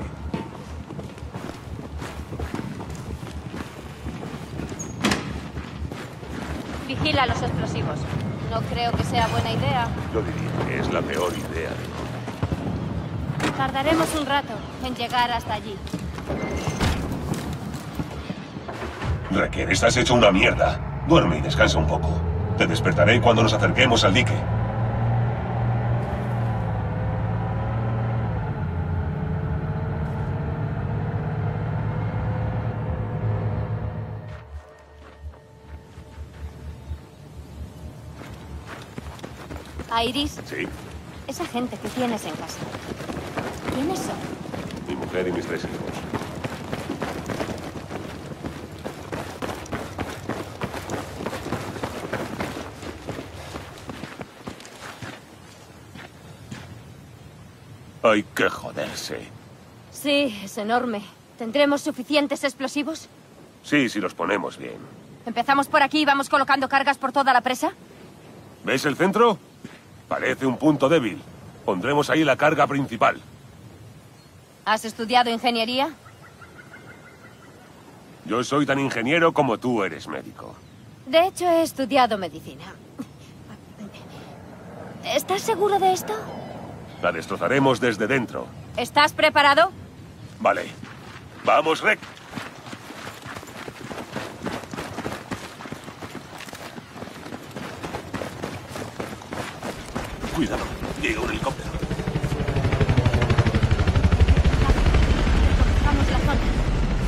Vigila los explosivos. No creo que sea buena idea. Yo diría que es la peor idea. Tardaremos un rato en llegar hasta allí. Raquel, estás hecho una mierda. Duerme y descansa un poco. Te despertaré cuando nos acerquemos al dique. Iris. Sí. Esa gente que tienes en casa. ¿Quiénes son? Mi mujer y mis tres hijos. Hay que joderse. Sí, es enorme. ¿Tendremos suficientes explosivos? Sí, si los ponemos bien. ¿Empezamos por aquí y vamos colocando cargas por toda la presa? ¿Ves el centro? Parece un punto débil. Pondremos ahí la carga principal. ¿Has estudiado ingeniería? Yo soy tan ingeniero como tú eres médico. De hecho, he estudiado medicina. ¿Estás seguro de esto? La destrozaremos desde dentro. ¿Estás preparado? Vale. ¡Vamos, Rek! Cuidado, llega un helicóptero. Vamos la zona.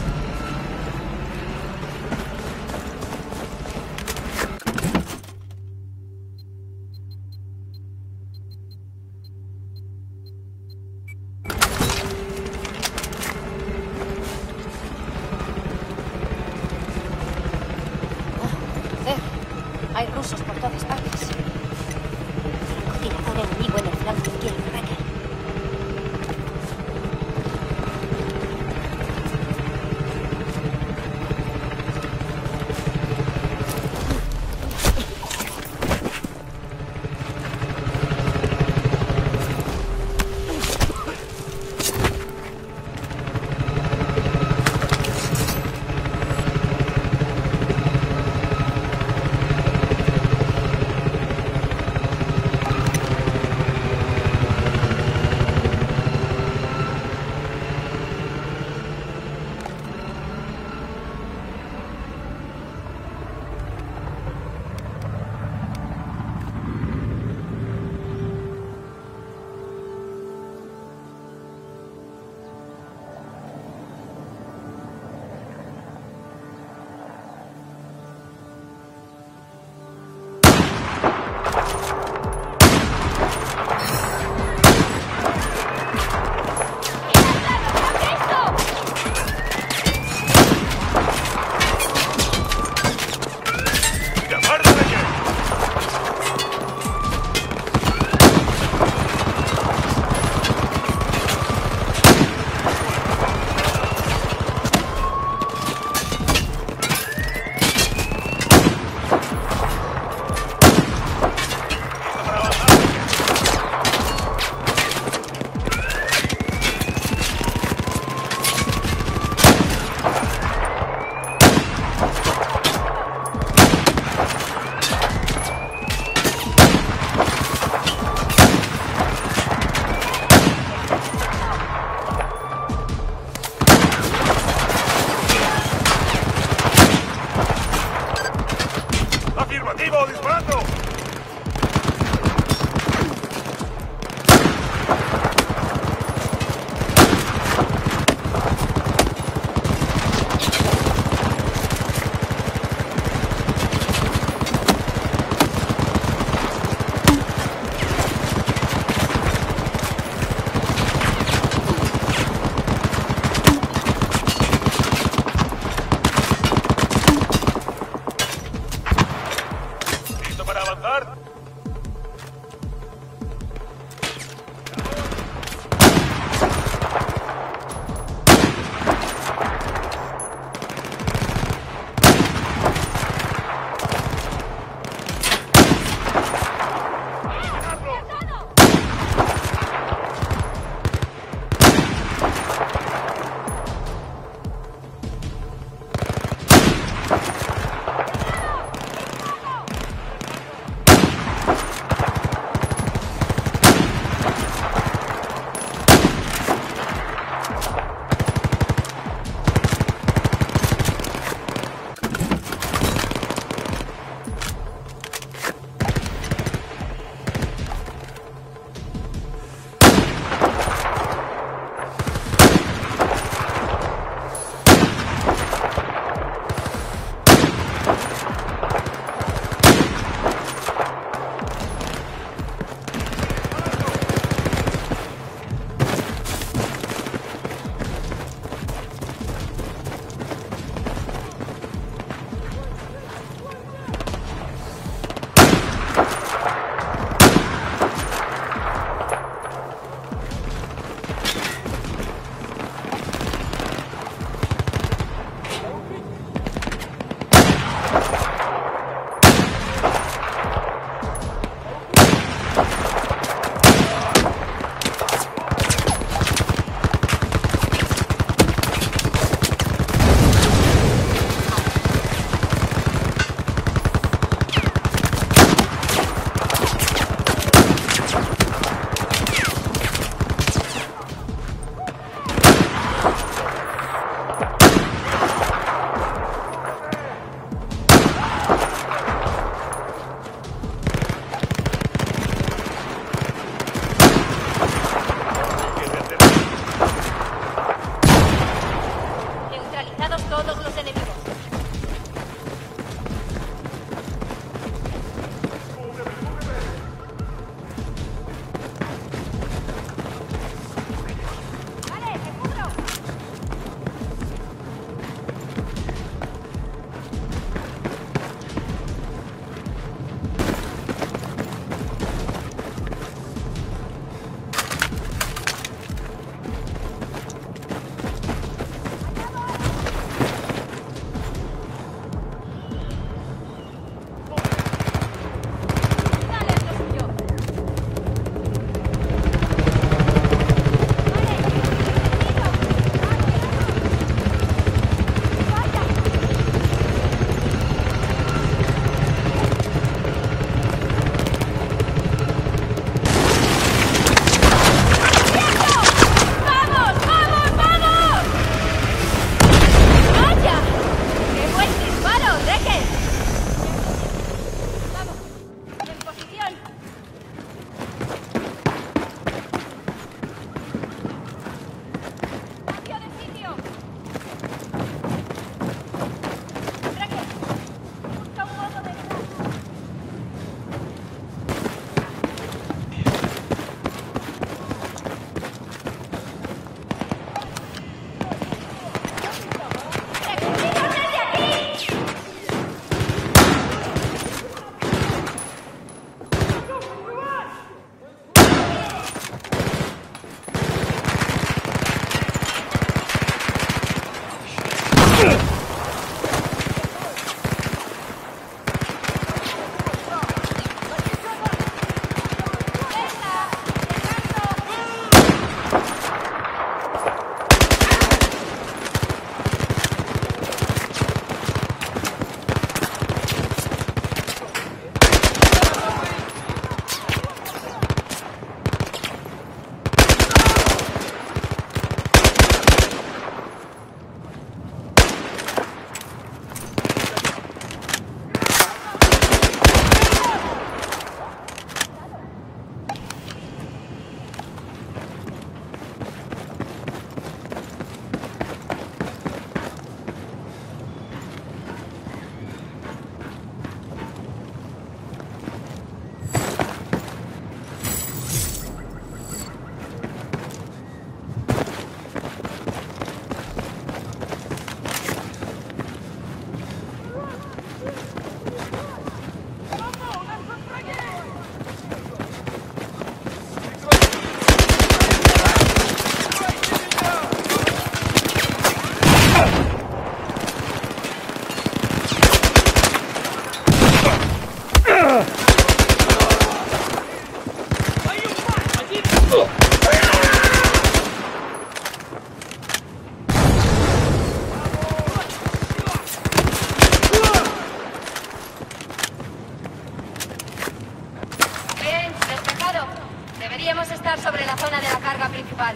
principal.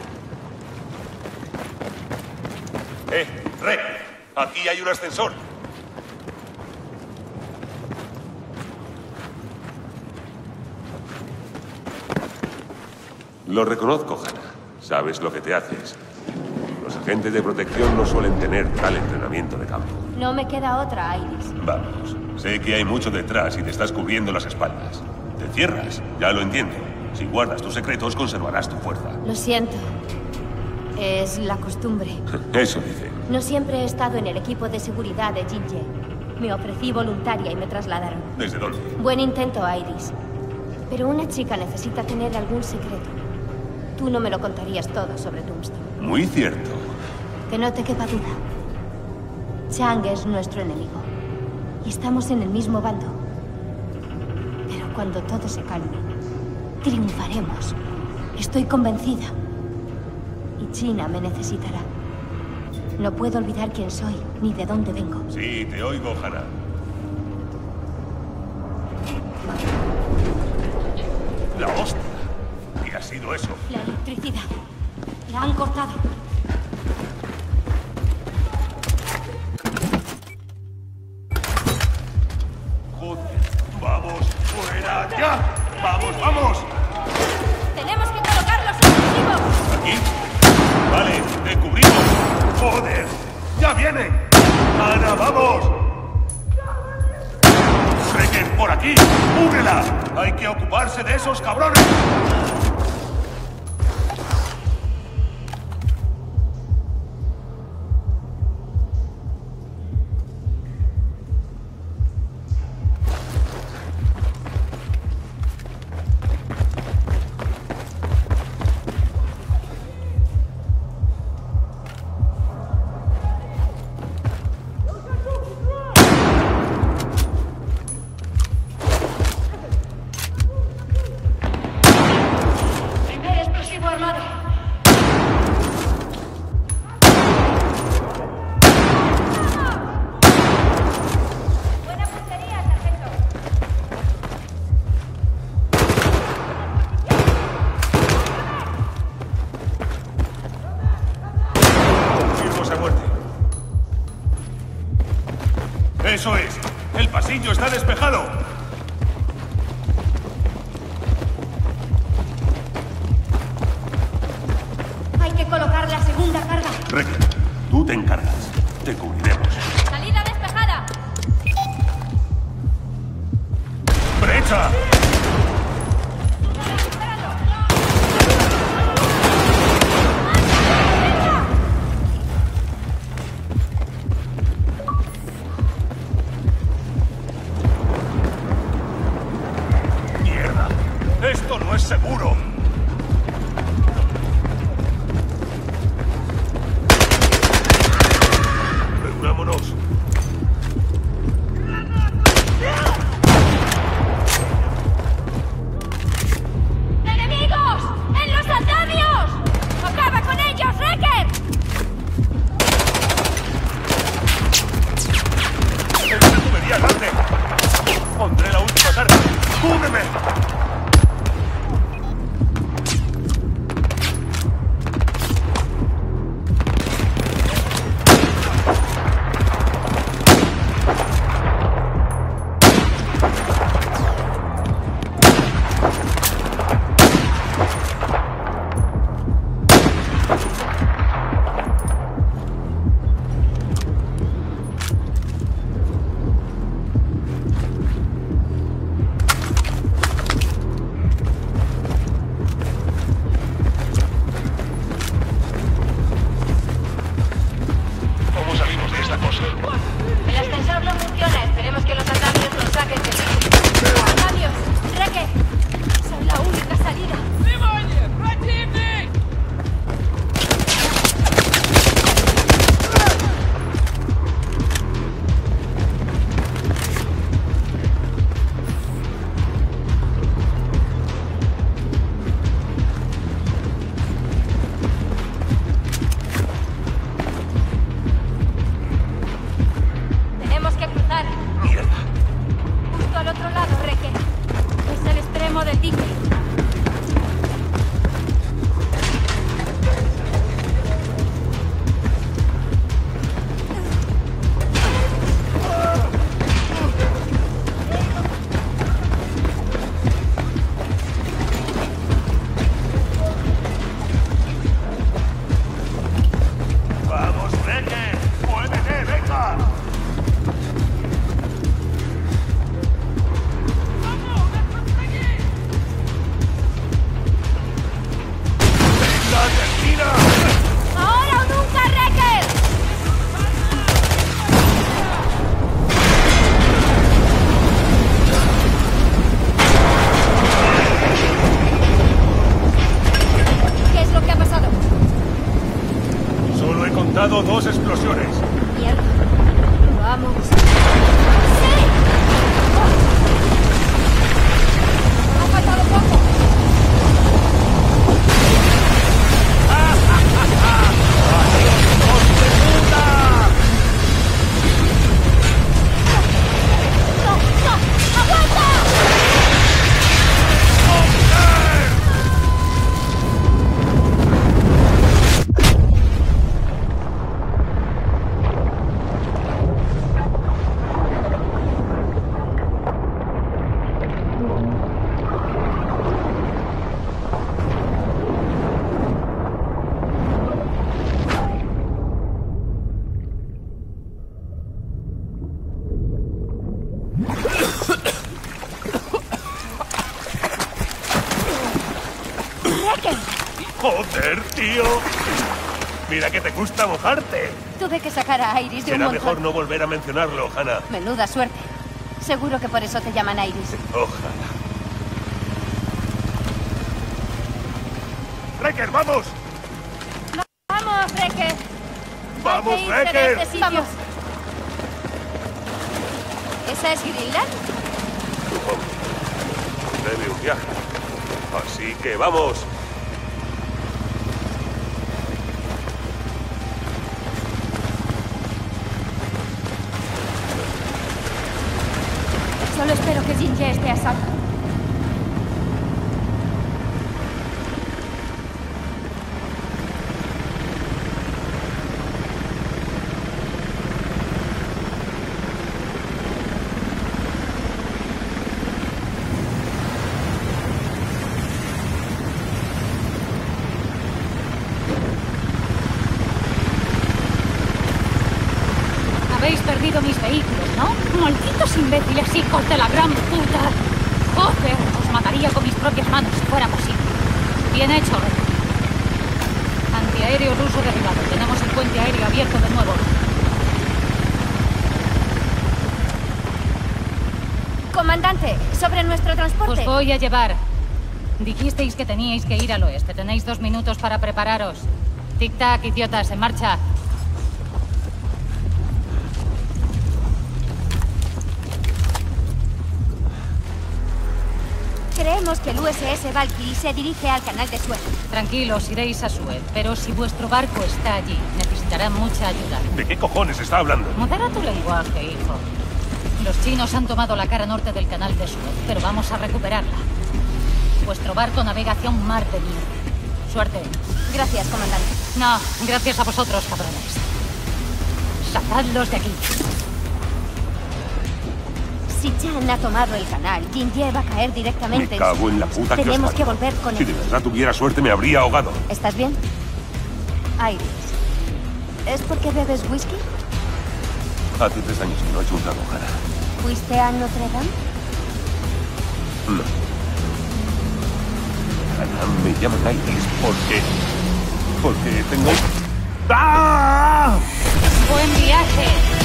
Eh, Rek, aquí hay un ascensor. Lo reconozco, Hannah. Sabes lo que te haces. Los agentes de protección no suelen tener tal entrenamiento de campo. No me queda otra, Iris. Vamos, sé que hay mucho detrás y te estás cubriendo las espaldas. Te cierras, ya lo entiendo. Si guardas tus secretos, conservarás tu fuerza. Lo siento. Es la costumbre. Eso dice. No siempre he estado en el equipo de seguridad de Jinje. Me ofrecí voluntaria y me trasladaron. ¿Desde dónde? Buen intento, Iris. Pero una chica necesita tener algún secreto. Tú no me lo contarías todo sobre Tombstone. Muy cierto. Que no te quepa duda. Chang es nuestro enemigo. Y estamos en el mismo bando. Pero cuando todo se calme, triunfaremos. Estoy convencida. Y China me necesitará. No puedo olvidar quién soy, ni de dónde vengo. Sí, te oigo, Hannah. La hostia. ¿Qué ha sido eso? La electricidad. La han cortado. Joder. ¡Vamos! ¡Fuera! ¡Ya! ¡Vamos, vamos! ¡Tenemos que colocar los explosivos! ¿Aquí? Vale, te cubrimos. ¡Joder! ¡Ya vienen! ¡Ana, vamos! ¡Reker, por aquí! ¡Cúbrela! ¡Hay que ocuparse de esos cabrones! ¡Eso es! ¡El pasillo está despejado! Hay que colocar la segunda carga. Reker, tú te encargas. Te cubriremos. ¡Salida despejada! ¡Brecha! ¡Esto no es seguro! ¡Reunámonos! escuchado dos explosiones. Mierda. Vamos. ¡Ha faltado poco! ¡Joder, tío! Mira que te gusta mojarte. Tuve que sacar a Iris de un Será montón. mejor no volver a mencionarlo, Hannah. Menuda suerte. Seguro que por eso te llaman Iris. Ojalá. ¡Wrecker, vamos! ¡Vamos, Wrecker! ¡Vamos, Hay que irse de Wrecker! este sitio. ¡Vamos! ¿Esa es Greenland? Supongo. Debe un viaje. Así que vamos. Solo espero que Jinje esté a salvo. Habéis perdido mis vehículos, ¿no? Malditos imbéciles, hijos de la gran puta. Joder, os mataría con mis propias manos si fuera posible. Bien hecho, Red. Antiaéreo ruso derribado. Tenemos el puente aéreo abierto de nuevo. Comandante, sobre nuestro transporte. Os voy a llevar. Dijisteis que teníais que ir al oeste. Tenéis dos minutos para prepararos. Tic-tac, idiotas, en marcha. Creemos que el U S S Valkyrie se dirige al canal de Suez. Tranquilos, iréis a Suez, pero si vuestro barco está allí, necesitarán mucha ayuda. ¿De qué cojones está hablando? Modera tu lenguaje, hijo. Los chinos han tomado la cara norte del canal de Suez, pero vamos a recuperarla. Vuestro barco navega hacia un mar de nieve. Suerte. Gracias, comandante. No, gracias a vosotros, cabrones. Sacadlos de aquí. Si Chan ha tomado el canal, Jinje va a caer directamente Me cago en la puta que os Tenemos que parió. volver con Si él. de verdad tuviera suerte me habría ahogado. ¿Estás bien? Iris. ¿Es porque bebes whisky? Hace tres años que no he hecho un trago, Hannah. ¿Fuiste a Notre Dame? No. Hannah, me llaman Iris porque... Porque tengo... ¡Ah! ¡Buen viaje!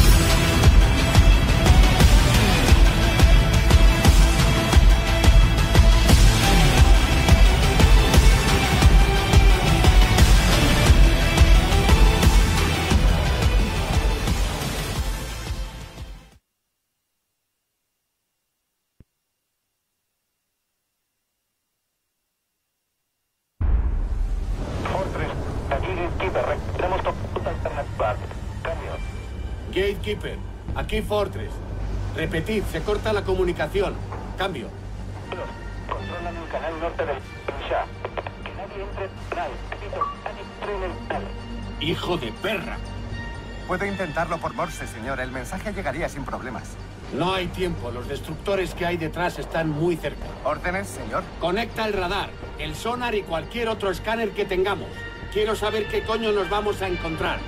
Gatekeeper, aquí Fortress. Repetid, se corta la comunicación. Cambio. Controlan el canal norte del Shah. Que nadie entre en el canal. Nadie entre en el canal. ¡Hijo de perra! Puede intentarlo por Morse, señor. El mensaje llegaría sin problemas. No hay tiempo. Los destructores que hay detrás están muy cerca. ¿Órdenes, señor? Conecta el radar, el sonar y cualquier otro escáner que tengamos. Quiero saber qué coño nos vamos a encontrar.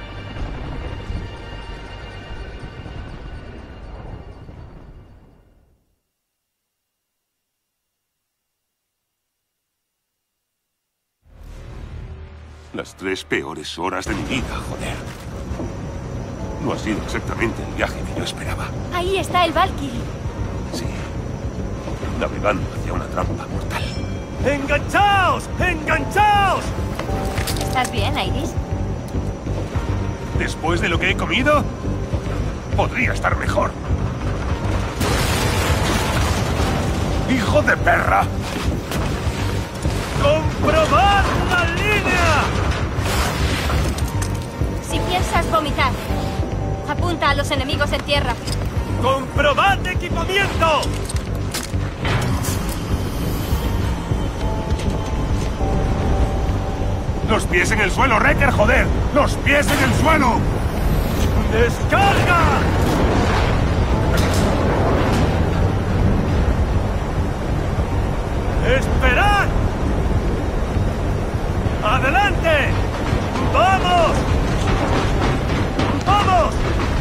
Las tres peores horas de mi vida, joder. No ha sido exactamente el viaje que yo esperaba. Ahí está el Valkyrie. Sí. Navegando hacia una trampa mortal. ¡Enganchaos! ¡Enganchaos! ¿Estás bien, Iris? ¿Después de lo que he comido? Podría estar mejor. ¡Hijo de perra! ¡Comprobad la línea! Si piensas vomitar, apunta a los enemigos en tierra. ¡Comprobad equipamiento! ¡Los pies en el suelo, Wrecker, joder! ¡Los pies en el suelo! ¡Descarga! ¡Esperad! ¡Adelante! ¡Vamos! ¡Vamos!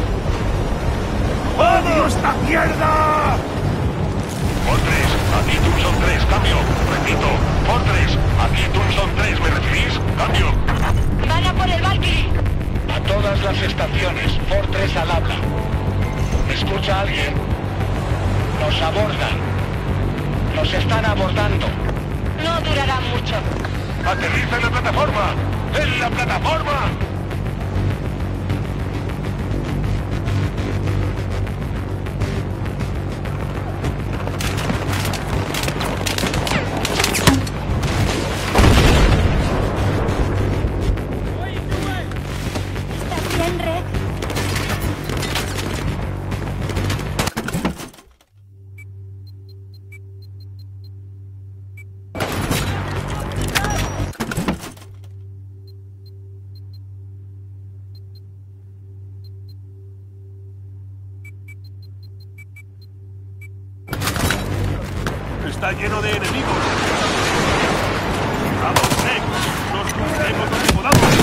¡Vamos! esta mierda! Fortress, aquí Tunson tres, cambio. Repito, Fortress, aquí Tunson tres, ¿me recibís? Cambio. Van a por el Valkyrie. A todas las estaciones, Fortress al habla. ¿Me escucha alguien? Nos abordan. Nos están abordando. No durará mucho. ¡Aterriza en la plataforma! ¡En la plataforma! ¿Estás bien, Rek? Está lleno de enemigos. ¡Vamos, Rek! ¡Nos cubriremos donde podamos!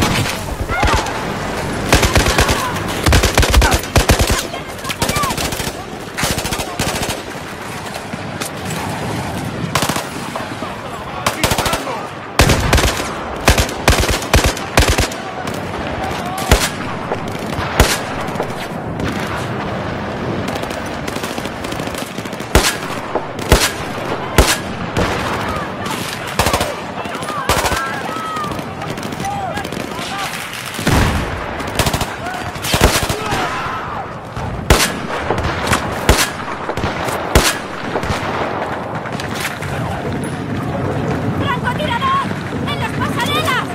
¡Francotirador! ¡En las pasarelas!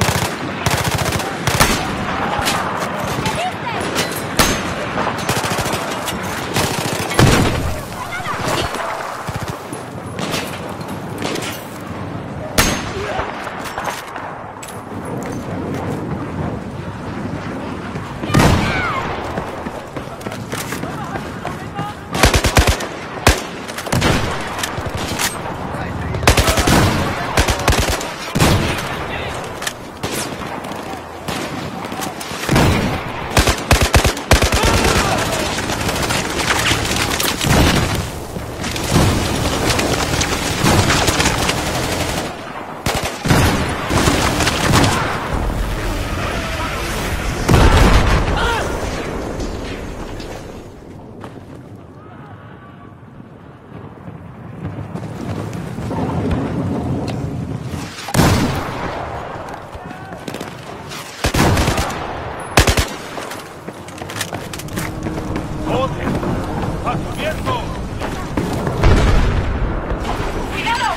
¡Joder! ¡A cubierto! ¡Cuidado!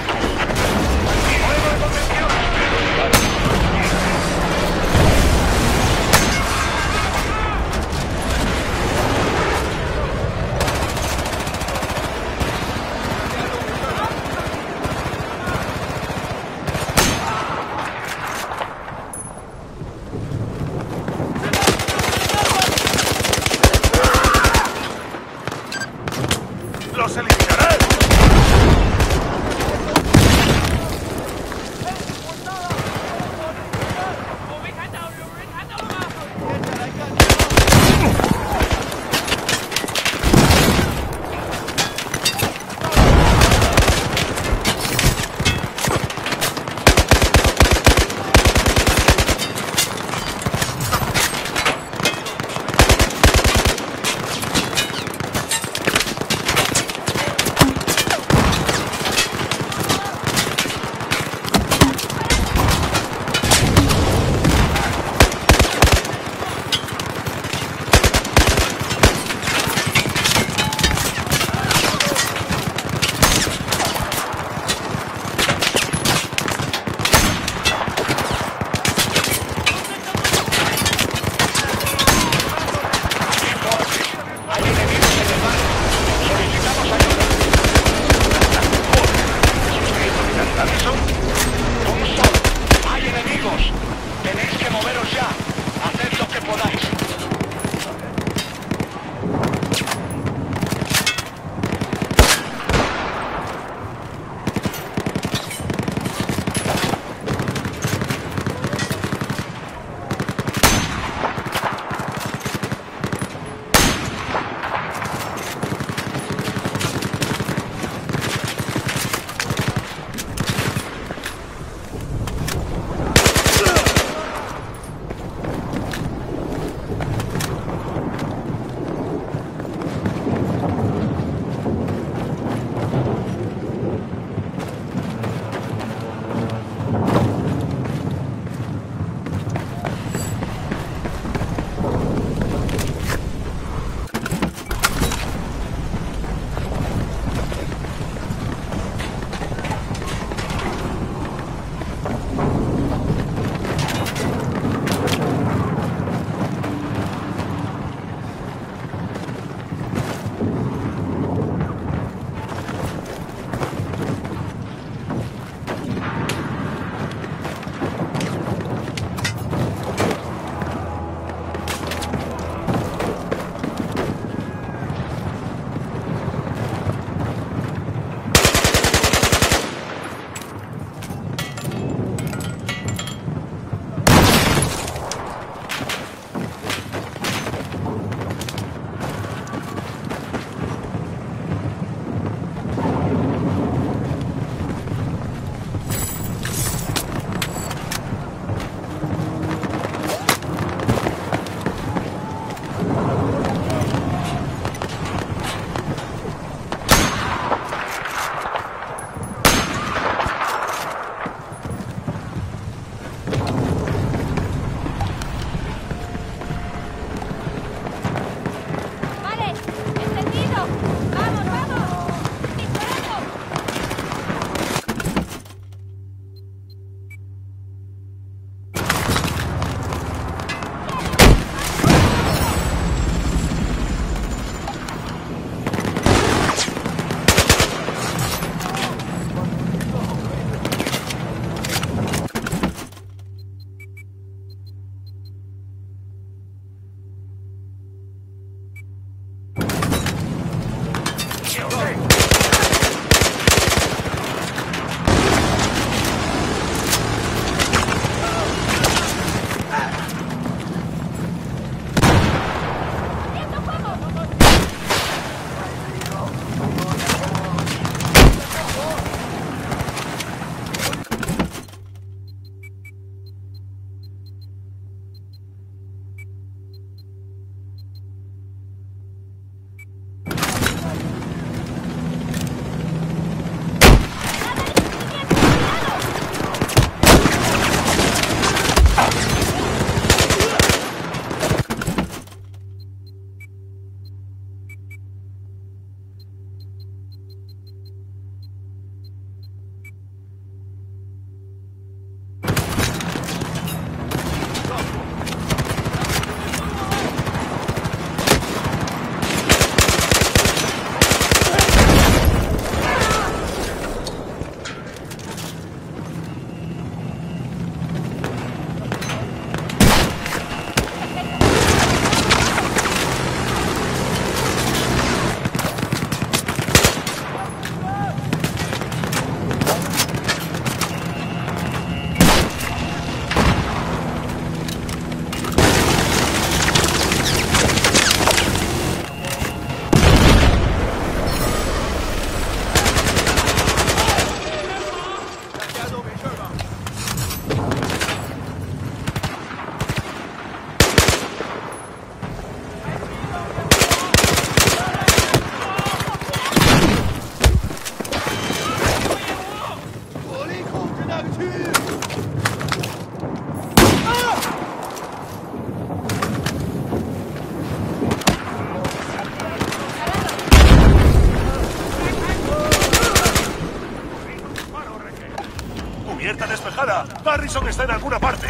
Garrison está en alguna parte.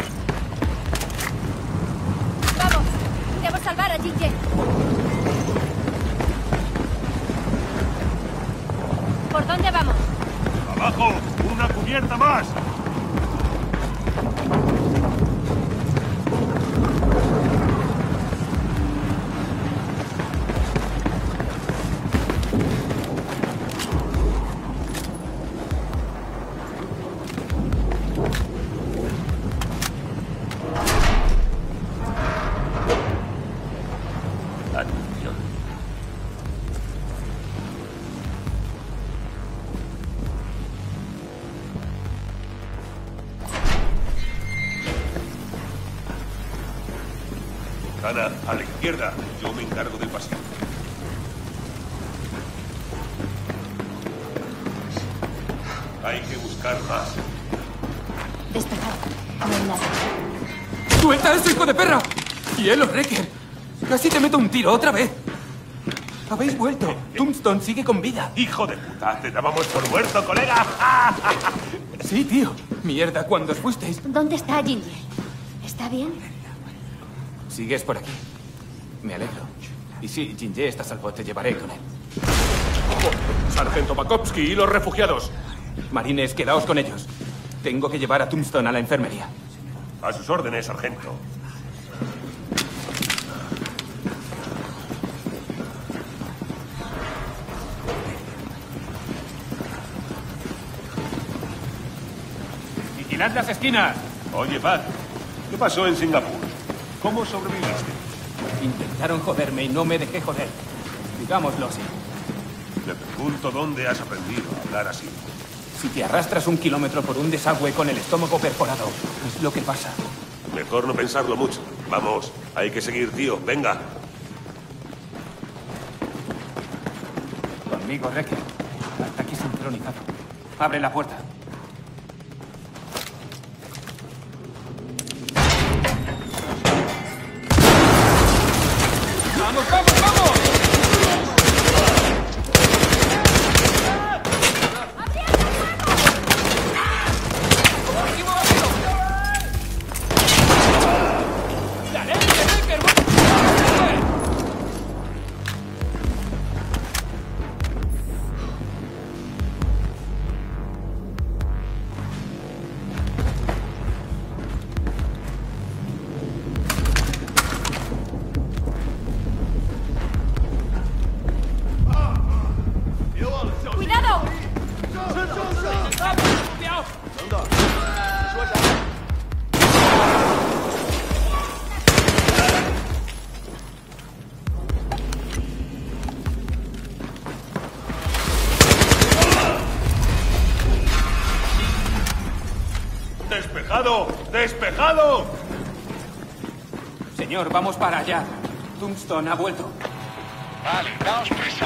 ¡Vamos! ¡Debo salvar a Jinje! ¿Por dónde vamos? ¡Abajo! ¡Una cubierta más! Hannah, a la izquierda. Yo me encargo del pasillo. Hay que buscar más. Despejado. No hay nada. ¡Suelta eso, hijo de perra! ¡Hielo, Wrecker! Casi te meto un tiro otra vez. Habéis vuelto. Tombstone sigue con vida. ¡Hijo de puta! ¡Te dábamos por muerto, colega! Sí, tío. Mierda, cuando os fuisteis. ¿Dónde está Jinje? ¿Está bien? Sigues por aquí. Me alegro. Y si Jinje está a salvo, te llevaré con él. Sargento Makovsky y los refugiados. Marines, quedaos con ellos. Tengo que llevar a Tombstone a la enfermería. A sus órdenes, sargento. ¡Vigilad las esquinas! Oye, Pat, ¿qué pasó en Singapur? ¿Cómo sobreviviste? Intentaron joderme y no me dejé joder. Digámoslo así. Me pregunto dónde has aprendido a hablar así. Si te arrastras un kilómetro por un desagüe con el estómago perforado, es lo que pasa. Mejor no pensarlo mucho. Vamos, hay que seguir, tío. Venga. Conmigo, Wrecker. Ataque sincronizado. Abre la puerta. ¡Vamos, vamos, vamos! ¡Despejado! ¡Despejado! Señor, vamos para allá. Tombstone ha vuelto. Vale, daos prisa.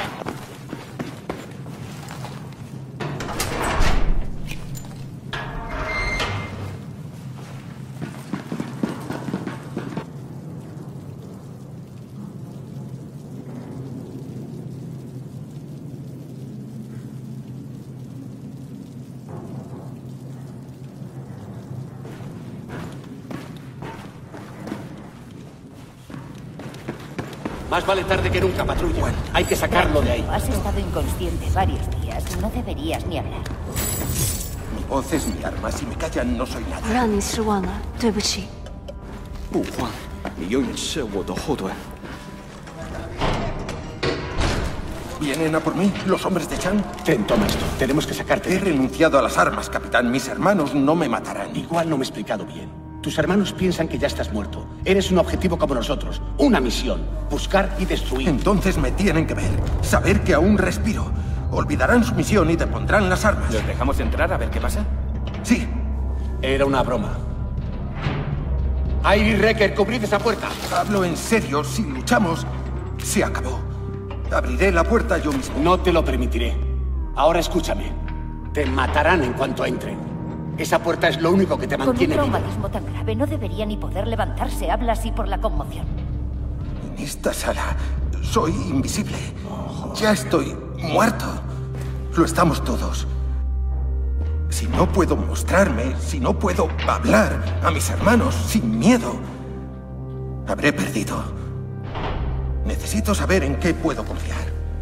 Más vale tarde que nunca, patrulla. Bueno, hay que sacarlo de ahí. Has estado inconsciente varios días. No deberías ni hablar. Mi voz es mi arma. Si me callan, no soy nada. 让你失望了，对不起。 不慌，你永远是我的后盾。¿Vienen a por mí, los hombres de Chan? Ten, toma esto. Tenemos que sacarte. He renunciado a las armas, capitán. Mis hermanos no me matarán. Igual no me he explicado bien. Tus hermanos piensan que ya estás muerto. Eres un objetivo como nosotros. Una misión. Buscar y destruir. Entonces me tienen que ver. Saber que aún respiro. Olvidarán su misión y te pondrán las armas. ¿Los dejamos entrar a ver qué pasa? Sí. Era una broma. Airi, Wrecker, cubrid esa puerta. Hablo en serio. Si luchamos, se acabó. Abriré la puerta yo mismo. No te lo permitiré. Ahora escúchame. Te matarán en cuanto entren. Esa puerta es lo único que te mantiene Con un vivo. traumatismo tan grave no debería ni poder levantarse. Habla así por la conmoción. En esta sala soy invisible. Ya estoy muerto. Lo estamos todos. Si no puedo mostrarme, si no puedo hablar a mis hermanos sin miedo, habré perdido. Necesito saber en qué puedo confiar.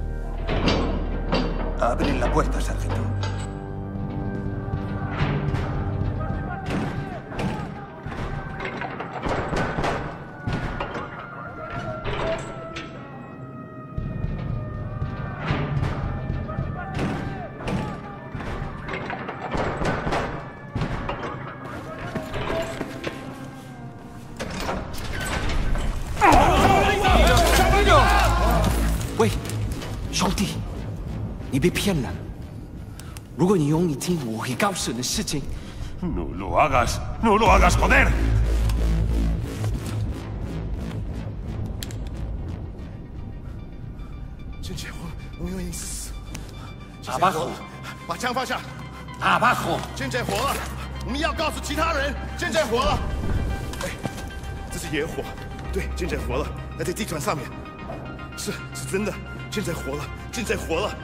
Abre la puerta, sargento. 喂，兄弟，你被骗了。如果你用一听，我会告诉你的事情。 No lo hagas, no lo hagas, joder. Abajo. 把枪放下。 Abajo. 舰载活了，我们要告诉其他人，舰载活了。哎，这是野火，对，舰载活了，还在地船上面。是，是真的，舰载活了，舰载活了。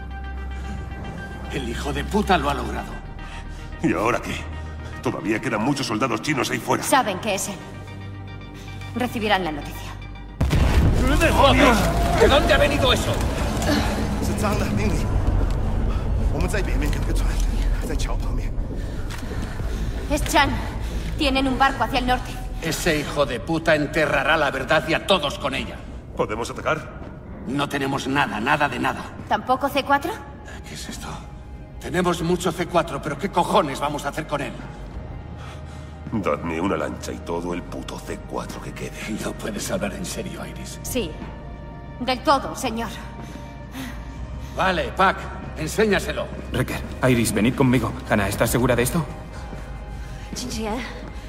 El hijo de puta lo ha logrado. ¿Y ahora qué? Todavía quedan muchos soldados chinos ahí fuera. Saben que es él. Recibirán la noticia. ¡Demonios! ¿De dónde ha venido eso? 是脏的，经理。我们在北面有个船，在桥旁边。 Es Chan. Tienen un barco hacia el norte. Ese hijo de puta enterrará la verdad y a todos con ella. ¿Podemos atacar? No tenemos nada, nada de nada. ¿Tampoco C cuatro? ¿Qué es esto? Tenemos mucho C cuatro, pero ¿qué cojones vamos a hacer con él? Dadme una lancha y todo el puto C cuatro que quede. No puedes hablar en serio, Iris. Sí. Del todo, señor. Vale, Pac, enséñaselo. Recker, Iris, venid conmigo. Hannah, ¿estás segura de esto? 金智妍，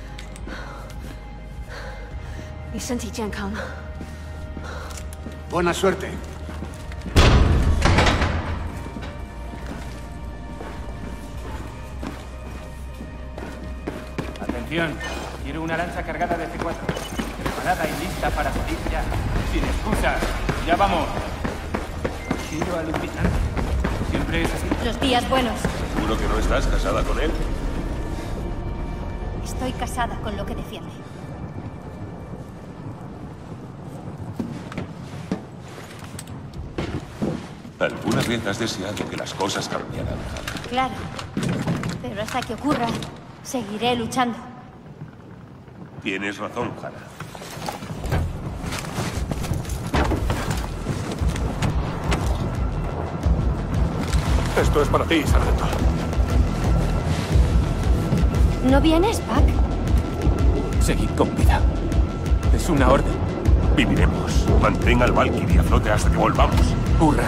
你身体健康吗？ Buena suerte. Atención, quiero una lancha cargada de C cuatro. Preparada y lista para salir ya. Sin excusas. Ya vamos. Giro alucinante. Siempre es así. Los días buenos. ¿Seguro que no estás casada con él? Estoy casada con lo que defiende. Alguna vez has deseado que las cosas cambiaran. Claro. Pero hasta que ocurra, seguiré luchando. Tienes razón, Hannah. Esto es para ti, sargento. ¿No vienes, Pac? Seguid con vida. Es una orden. Viviremos. Mantén al Valkyrie a flote hasta que volvamos. ¡Hurra!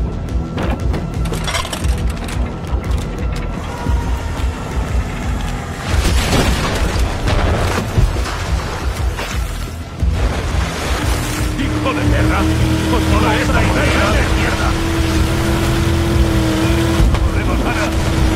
¡Hijo de perra! ¡Con toda esta idea de mierda! ¡Corremos, Hannah!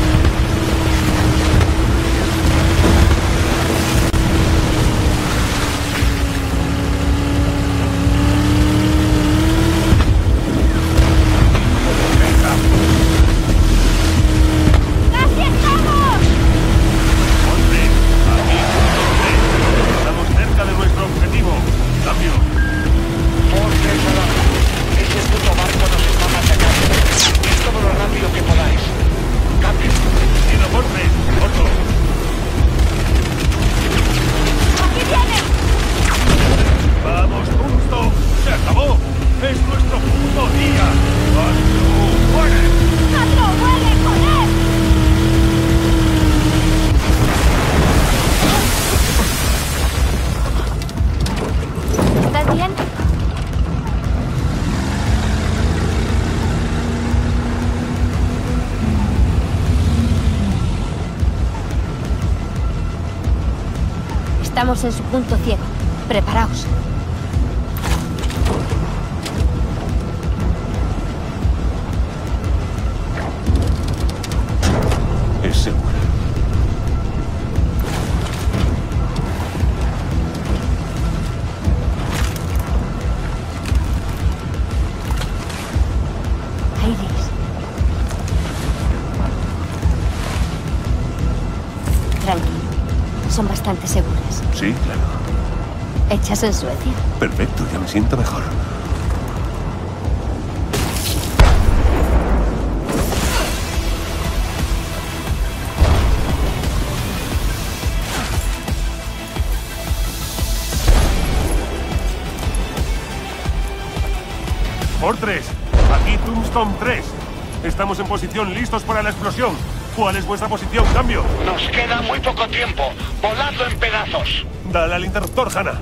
Estamos en su punto ciego. Preparaos. Es seguro. Iris. bastante seguras. Sí, claro. ¿Hechas en Suecia? Perfecto, ya me siento mejor. Fortress, aquí Tombstone tres. Estamos en posición, listos para la explosión. ¿Cuál es vuestra posición? Cambio. Nos queda muy poco tiempo. Voladlo en pedazos. Dale al interruptor, Hannah.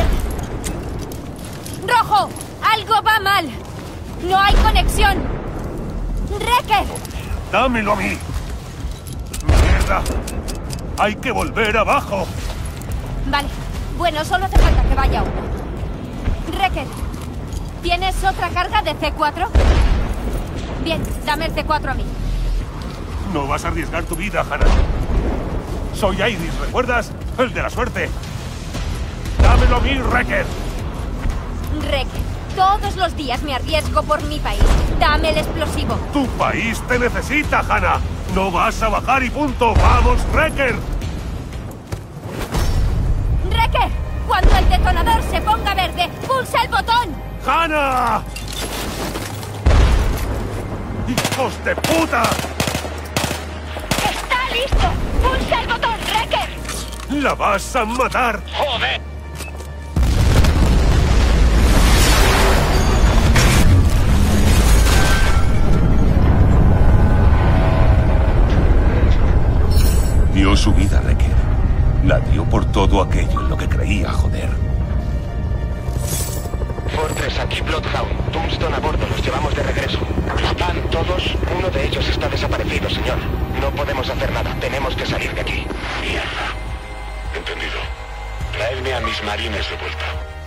¡Rojo! ¡Algo va mal! ¡No hay conexión! ¡Wrecker! ¡Dámelo a mí! ¡Mierda! ¡Hay que volver abajo! Vale. Bueno, solo hace falta que vaya uno. Wrecker, ¿tienes otra carga de C cuatro? Bien, dame el C cuatro a mí. No vas a arriesgar tu vida, Hannah. Soy Iris, ¿recuerdas? El de la suerte. ¡Dámelo a mí, Wrecker! Wrecker, todos los días me arriesgo por mi país. Dame el explosivo. Tu país te necesita, Hannah. No vas a bajar y punto. ¡Vamos, Wrecker! ¡Wrecker! Cuando el detonador se ponga verde, pulsa el botón. ¡Hannah! ¡Hijos de puta! ¡Está listo! ¡Pulsa el botón, Wrecker! ¡La vas a matar! ¡Joder! Dio su vida, Wrecker. La dio por todo aquello en lo que creía joder. Fortress, aquí Bloodhound. Tombstone a bordo, los llevamos de regreso. ¿Están todos? Uno de ellos está desaparecido, señor. No podemos hacer nada, tenemos que salir de aquí. Mierda. Entendido. Traedme a mis marines de vuelta.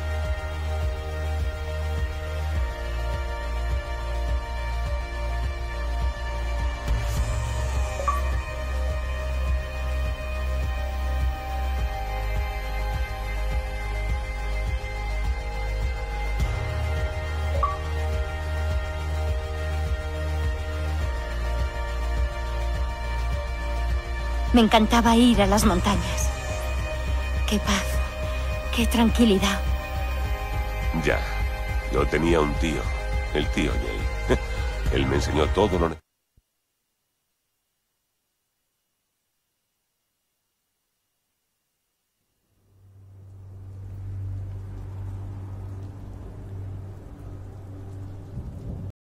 Me encantaba ir a las montañas. Qué paz, qué tranquilidad. Ya. Yo tenía un tío, el tío Jay. Él me enseñó todo lo...